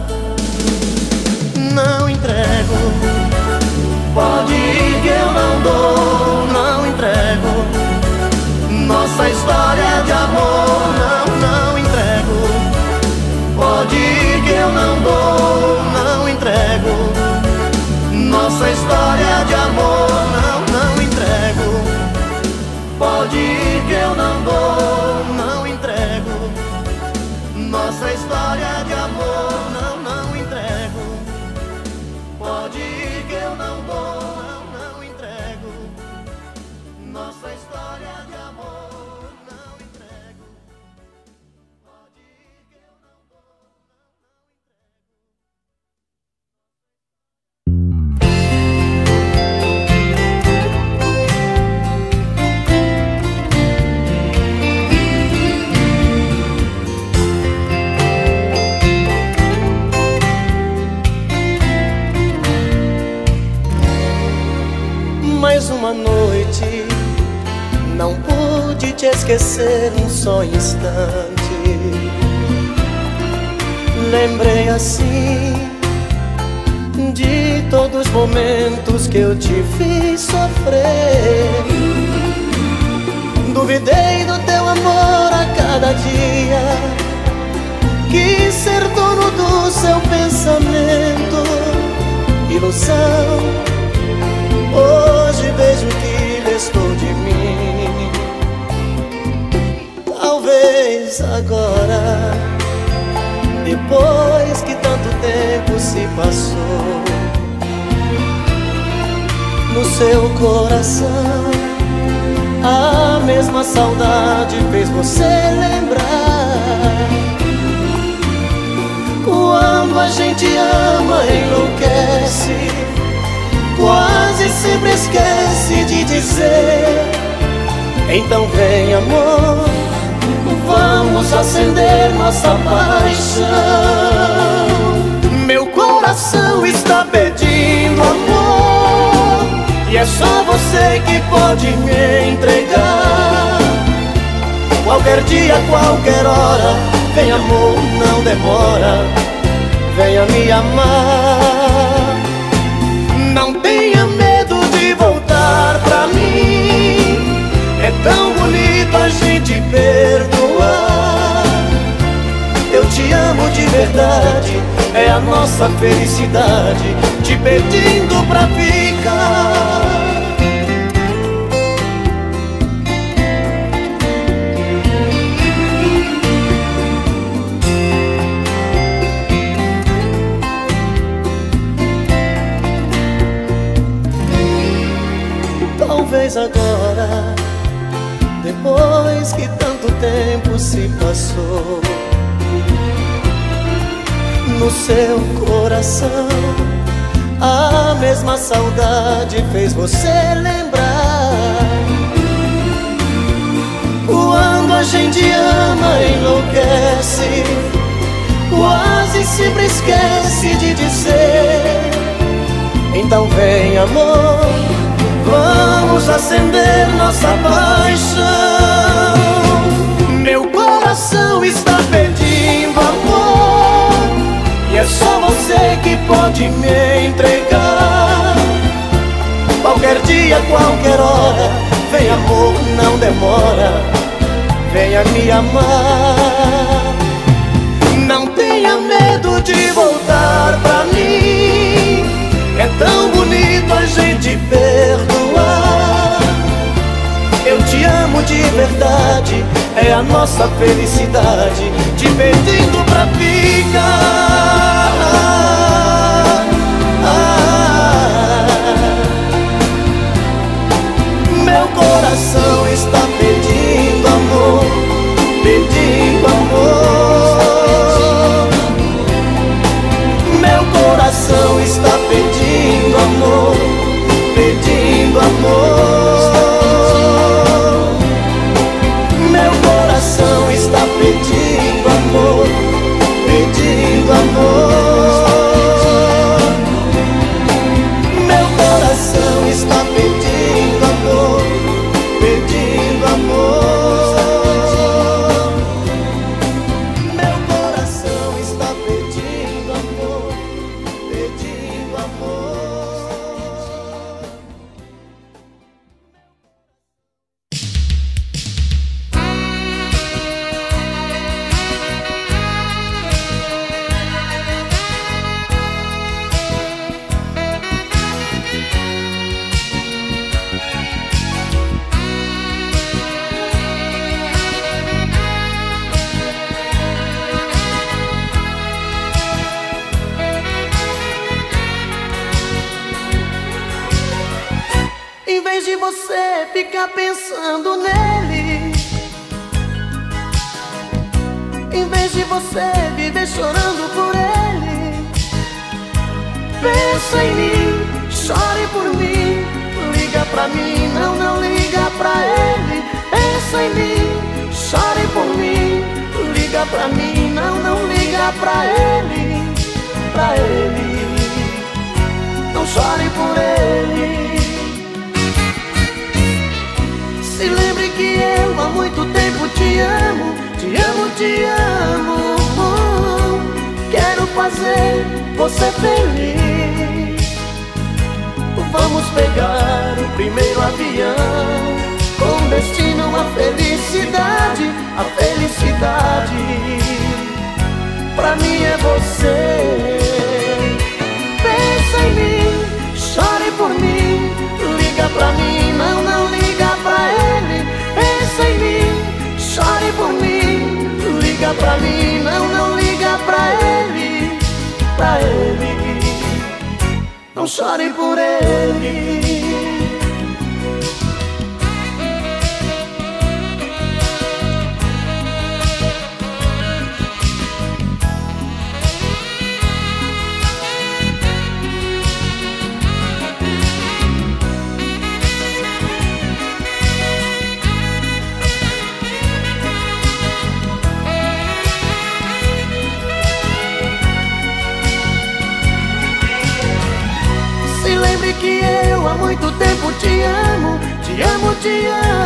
Não entrego, pode ir que eu não dou. Não entrego nossa história de amor. Não, não entrego. Pode ir que eu não dou. Não entrego nossa história de amor. Não, não entrego. Pode ir que eu não dou. Não entrego nossa história de amor. Não, não entrego. Pode ir que eu não dou. Não, não entrego nossa história de amor. Não entrego. Pode ir que eu não dou. Mais uma noite, não pude te esquecer um só instante. Lembrei assim de todos os momentos que eu te fiz sofrer. Duvidei do teu amor a cada dia, quis ser dono do seu pensamento. Ilusão, hoje vejo que restou de mim. Talvez agora, depois que tanto tempo se passou, no seu coração a mesma saudade fez você lembrar. Quando a gente ama, enlouquece, quase sempre esquece de dizer: então vem, amor, vamos acender nossa paixão. Meu coração está pedindo amor, e é só você que pode me entregar. Qualquer dia, qualquer hora, vem, amor, não demora, venha me amar. Não tenha medo de voltar pra mim, é tão bonito a gente perdoar. Eu te amo de verdade, é a nossa felicidade, te pedindo pra ficar. Talvez agora, depois que tanto tempo se passou, no seu coração a mesma saudade fez você lembrar. Quando a gente ama, enlouquece, quase sempre esquece de dizer. Então vem, amor, vamos acender nossa paixão. Meu coração está pedindo amor, e é só você que pode me entregar. Qualquer dia, qualquer hora, vem amor, não demora, venha me amar. Não tenha medo de voltar pra mim, é tão bonito a gente perdoar. Eu te amo de verdade, é a nossa felicidade, te pedindo pra ficar. Meu coração está pedindo amor, pedindo amor. Meu coração está pedindo amor, pedindo amor. Meu coração está pedindo amor, pedindo amor. Meu coração está pedindo amor, pedindo amor. Meu coração está pedindo amor, pedindo amor. Em vez de você ficar pensando nele, em vez de você viver chorando por ele, pensa em mim, chore por mim, liga pra mim, não, não liga pra ele. Pensa em mim, chore por mim, liga pra mim, não, não liga pra ele, pra ele, não chore por ele. Se lembre que eu há muito tempo te amo, te amo, te amo. Quero fazer você feliz. Vamos pegar o primeiro avião, com destino à felicidade, a felicidade. Pra mim é você. Pensa em mim, chore por mim, liga pra mim, não, não liga pra ele. Pensa em mim, chore por mim, liga pra mim, não, não liga pra ele, pra ele, não chore por ele. Que eu há muito tempo te amo, te amo, te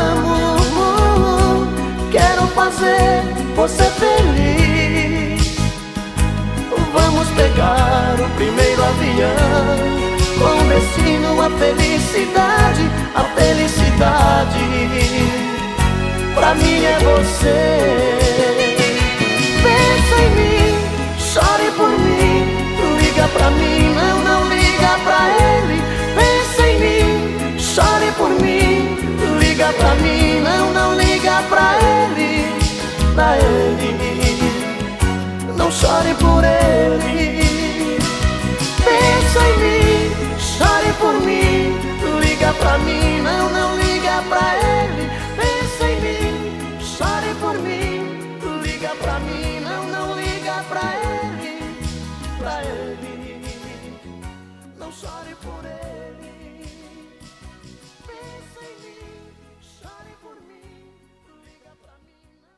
amo. Quero fazer você feliz. Vamos pegar o primeiro avião, com destino à felicidade, a felicidade. Pra mim é você. Pensa em mim, chore por mim, liga pra mim, não, não liga pra ele. Pensa em mim, chore por mim, liga pra mim, não, não liga pra ele, pra ele, não chore por ele. Pensa em mim, chore por mim, liga pra mim, não, não liga pra ele. Pensa em mim, chore por mim, liga pra mim, não, não liga pra ele, pra ele, não chore por ele. Pensa em mim, chore por mim, liga pra mim.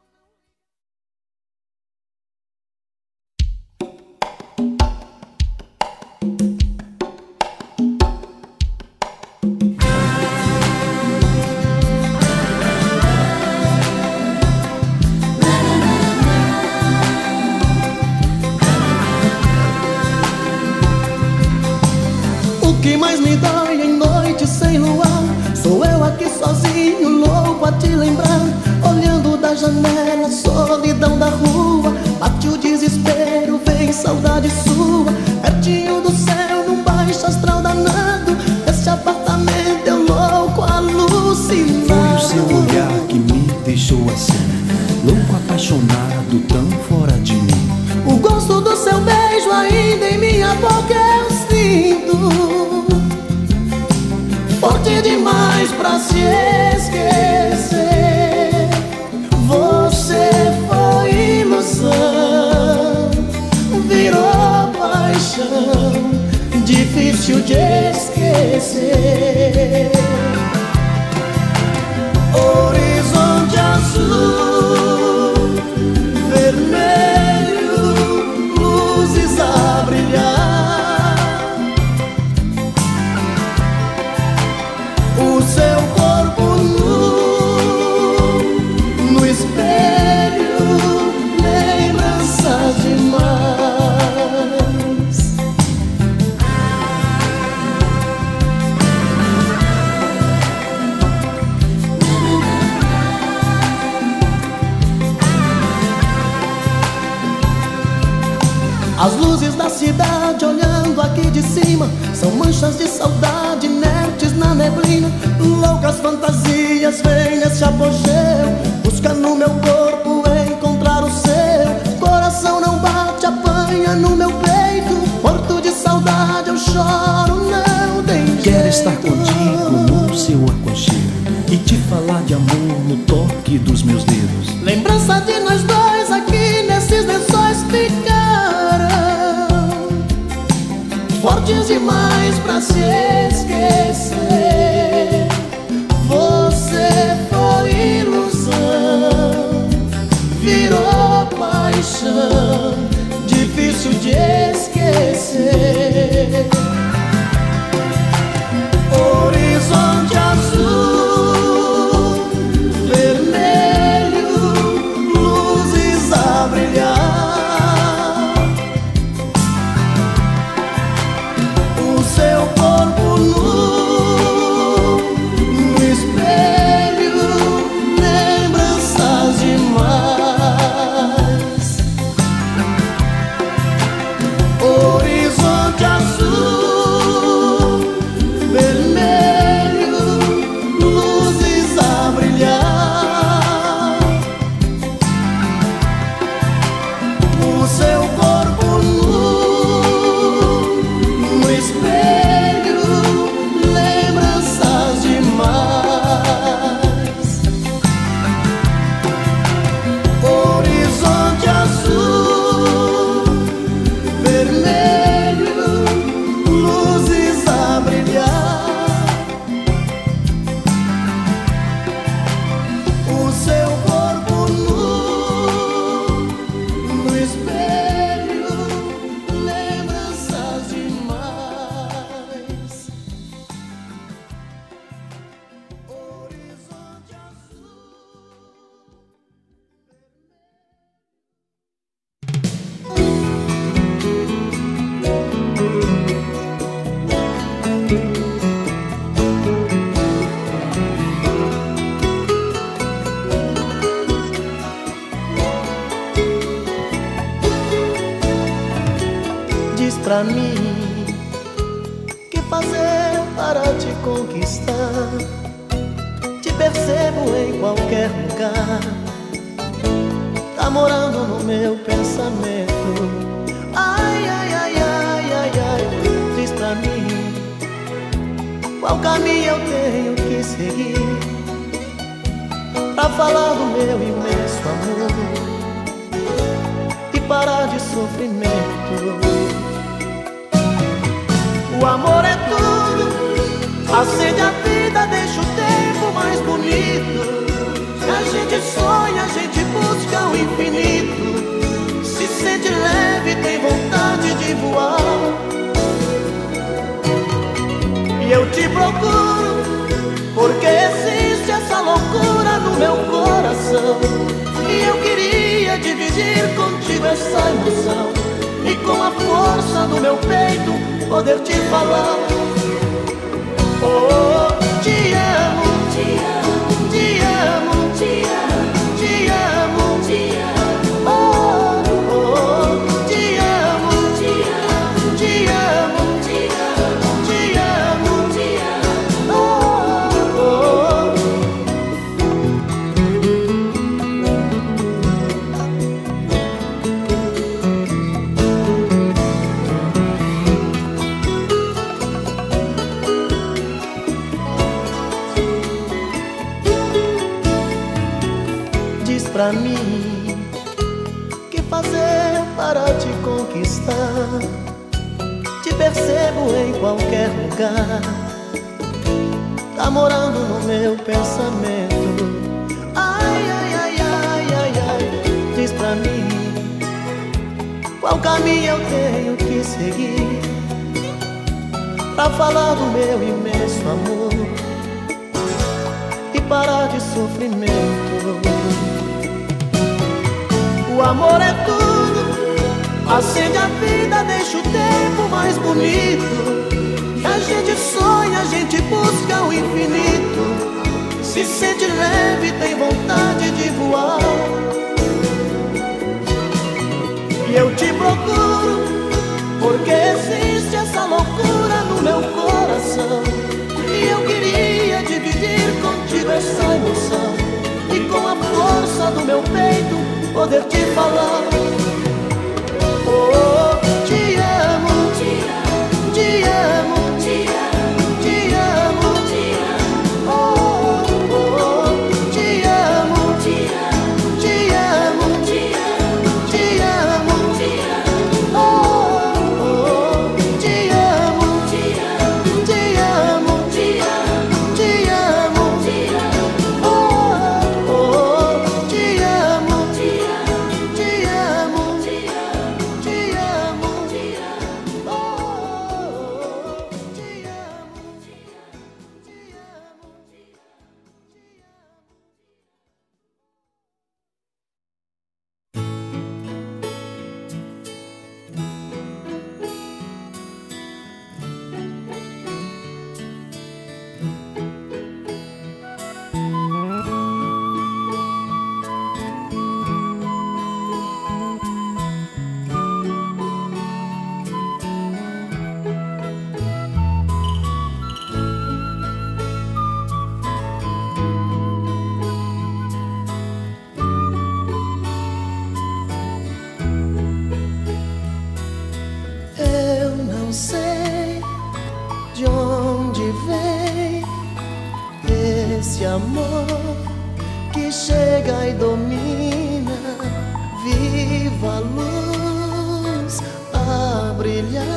O que mais me dói em noite sem luar, sou eu aqui sozinho, louco a te lembrar. Olhando da janela, solidão da rua, bate o desespero, vem saudade sua. Pertinho do céu, num baixo astral danado, esse apartamento eu louco alucinado. Foi o seu olhar que me deixou assim, louco apaixonado, tão fora de mim. O gosto do seu beijo ainda em minha boca eu sinto, forte demais pra se esquecer. Você foi ilusão, virou paixão, difícil de esquecer. Horizonte azul, vermelho, luzes a brilhar. O seu corpo nu, no espelho, lembranças demais. As luzes da cidade olhando aqui de cima são manchas de saudade inertes na neblina. Loucas fantasias vêm nesse apogeu, busca no meu corpo encontrar o seu. Coração não bate, apanha no meu peito, morto de saudade eu choro, não tem jeito. Quero estar contigo no seu aconchego e te falar de amor no toque dos meus dedos. Lembrança de nós dois aqui nesses lençóis ficaram fortes demais pra se esquecer. Você foi ilusão, virou paixão, difícil de esquecer. Horizonte azul, vermelho, luzes a brilhar. O seu corpo nu, no espelho, lembranças demais. Horizonte azul, vermelho, luzes a brilhar. O seu corpo nu, no espelho, lembranças demais. Horizonte azul, vermelho, luzes a brilhar. O seu corpo nu, no espelho, lembranças demais. Horizonte azul. Diz pra mim, que fazer para te conquistar? Te percebo em qualquer lugar, tá morando no meu pensamento. Ai, ai, ai, ai, ai, ai. Diz pra mim, qual caminho eu tenho que seguir pra falar do meu imenso amor e parar de sofrimento. O amor é tudo, acende a vida, deixa o tempo mais bonito. A gente sonha, a gente busca o infinito, se sente leve, tem vontade de voar. E eu te procuro, porque existe essa loucura no meu coração. E eu queria dividir contigo essa emoção, e com a força do meu peito poder te falar. Oh, te amo, te amo, te amo, te amo, te amo, te amo. Oh, oh, te amo, te amo, te amo, te amo, te amo, te amo. Oh, oh. Diz pra mim, que fazer para te conquistar? Te percebo em qualquer lugar, tá morando no meu pensamento. Ai, ai, ai, ai, ai, ai. Diz pra mim, qual caminho eu tenho que seguir pra falar do meu imenso amor e parar de sofrimento. O amor é tudo, acende a vida, deixa o tempo mais bonito. A gente sonha, a gente busca o infinito, se sente leve, tem vontade de voar. E eu te procuro, porque existe essa loucura no meu coração. E eu queria dividir contigo essa emoção, e com a força do meu peito poder te falar. Oh, te amo, te amo, te amo, te amo, te amo, te amo. Oh, oh, te amo, te amo, te amo, te amo, te amo, te amo. Oh, oh, te amo, te amo, te amo, te amo, te amo, te amo. Oh, oh, te amo, te amo, te amo, te amo, te amo, te amo. Oh, te amo, te amo, te amo. Eu não sei de onde vem esse amor que chega e domina. Viva a luz a brilhar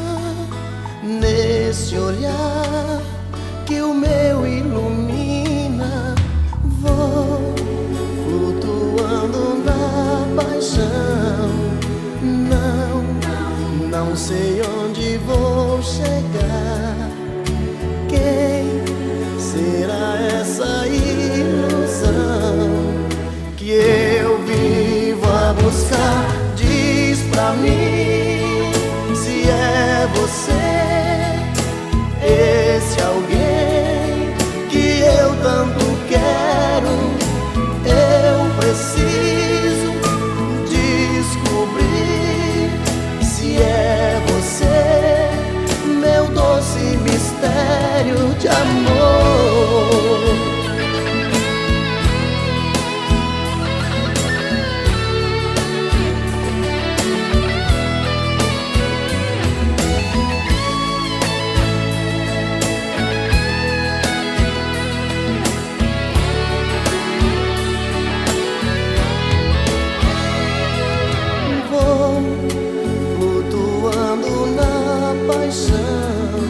nesse olhar que o meu ilumina. Vou flutuando na paixão, não, não sei onde vou chegar. Quem será essa ilusão que eu vivo a buscar? Diz pra mim se é você, esse alguém que eu tanto quero. Eu preciso descobrir se é você, meu doce mistério de amor. Vou flutuando na paixão,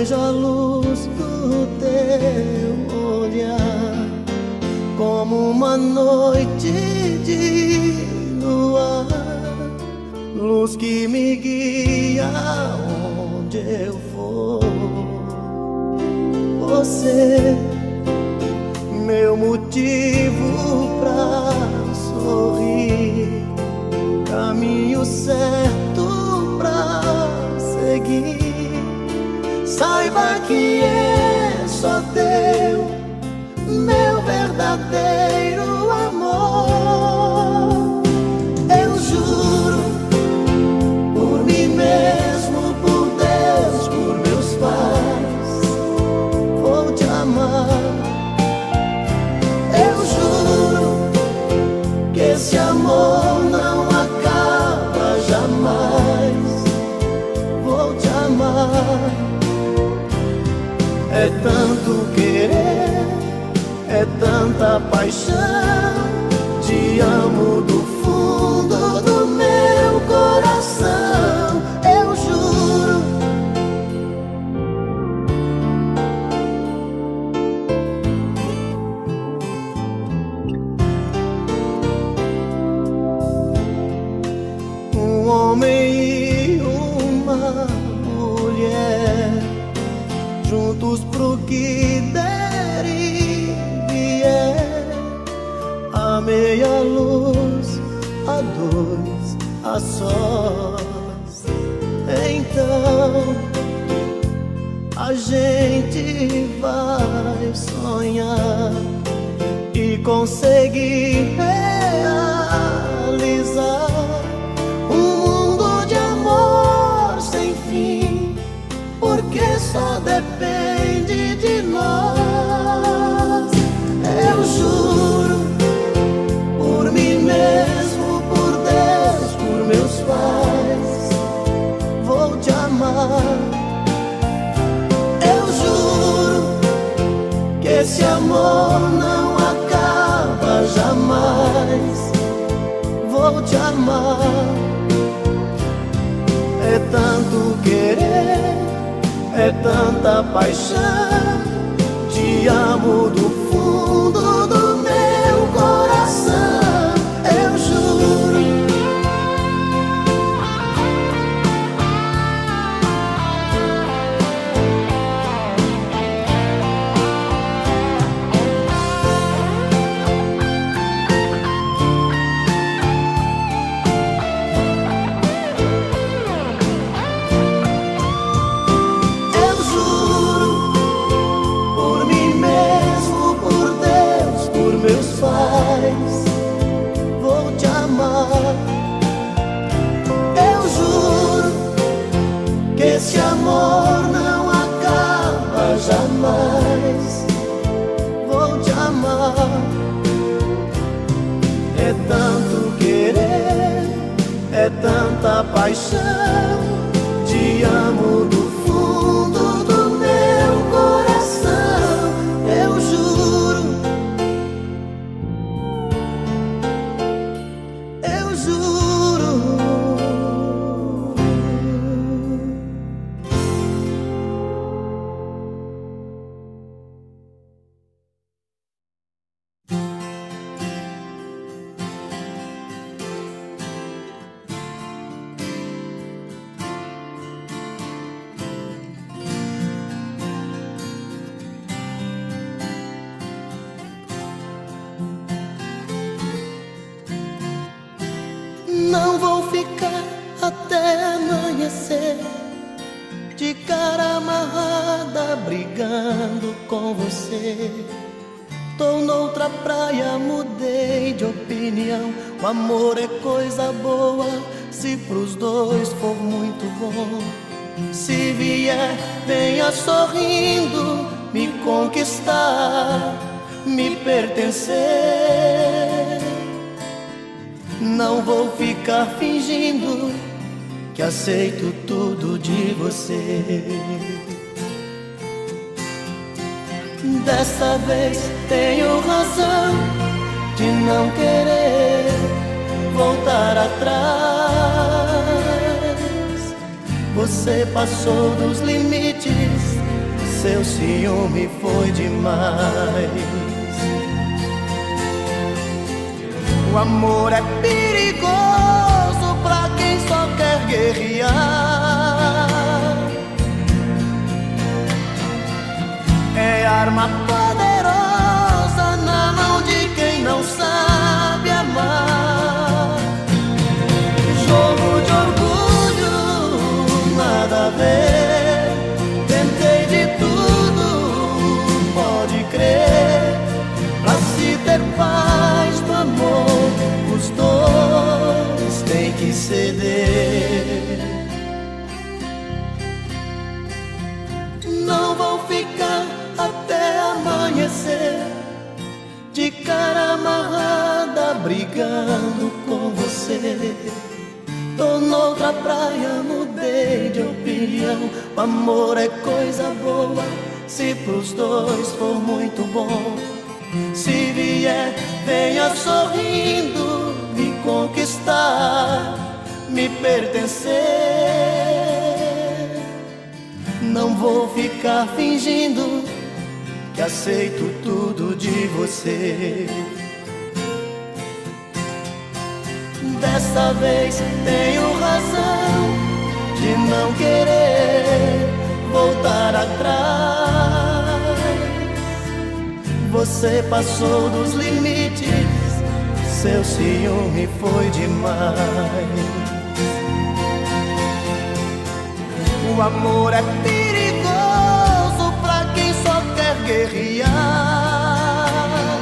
vejo a luz do teu olhar como uma noite de luar, luz que me guia onde eu for. Você, meu motivo pra sorrir, caminho certo pra seguir. Saiba que é só teu, meu verdadeiro amor. Eu juro por mim mesmo, por Deus, por meus pais, vou te amar. Eu juro que esse amor não acaba jamais, vou te amar. É tanto querer, é tanta paixão, te amo do fundo do meu coração, eu juro. Um homem e uma mulher, juntos pro que der e vier, a meia luz, a dois, a sós. Então a gente vai sonhar e conseguir realizar um mundo de amor sem fim, porque só depende de nós. Eu juro por mim mesmo, por Deus, por meus pais, vou te amar. Eu juro que esse amor não acaba jamais, vou te amar. É tanto querer, é tanta paixão, te amo do fundo do meu coração, eu juro. Vou te amar. Eu juro que esse amor não acaba jamais, vou te amar. É tanto querer, é tanta paixão, te amo do fundo do meu coração, eu juro. Não vou ficar até amanhecer de cara amarrada brigando com você. Tô noutra praia, mudei de opinião. O amor é coisa boa se pros dois for muito bom. Se vier, venha sorrindo me conquistar, me pertencer. Não vou ficar fingindo que aceito tudo de você. Dessa vez tenho razão de não querer voltar atrás. Você passou dos limites, seu ciúme foi demais. O amor é perigoso pra quem só quer guerrear. É arma poderosa na mão de quem não sabe amar. Jogo de orgulho, nada a ver. Tentei de tudo, pode crer. Pra se ter paz do amor, os dois têm que ceder. Não vou ficar até amanhecer de cara amarrada brigando com você. Tô noutra praia, mudei de opinião. O amor é coisa boa, se pros dois for muito bom. Se vier, venha sorrindo me conquistar, me pertencer. Não vou ficar fingindo que aceito tudo de você. Dessa vez tenho razão de não querer voltar atrás. Você passou dos limites, seu ciúme foi demais. O amor é perigoso pra quem só quer guerrear.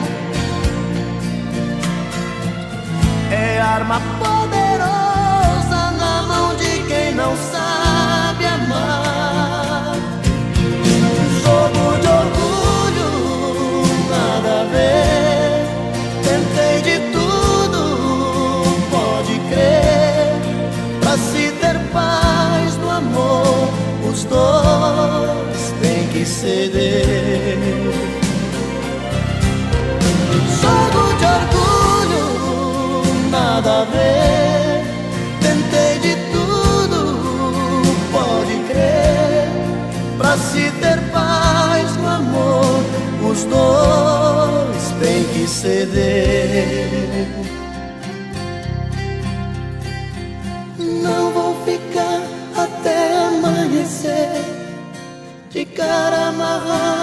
É arma poderosa na mão de quem não sabe amar. Jogo de orgulho, nada a ver. Tentei de tudo, pode crer. Pra se ter paz do amor, os dois têm que ceder. Jogo de orgulho, nada a ver. Tentei de tudo, pode crer. Pra se ter paz no amor, os dois têm que ceder. Não vou ficar até amanhecer de cara amarrada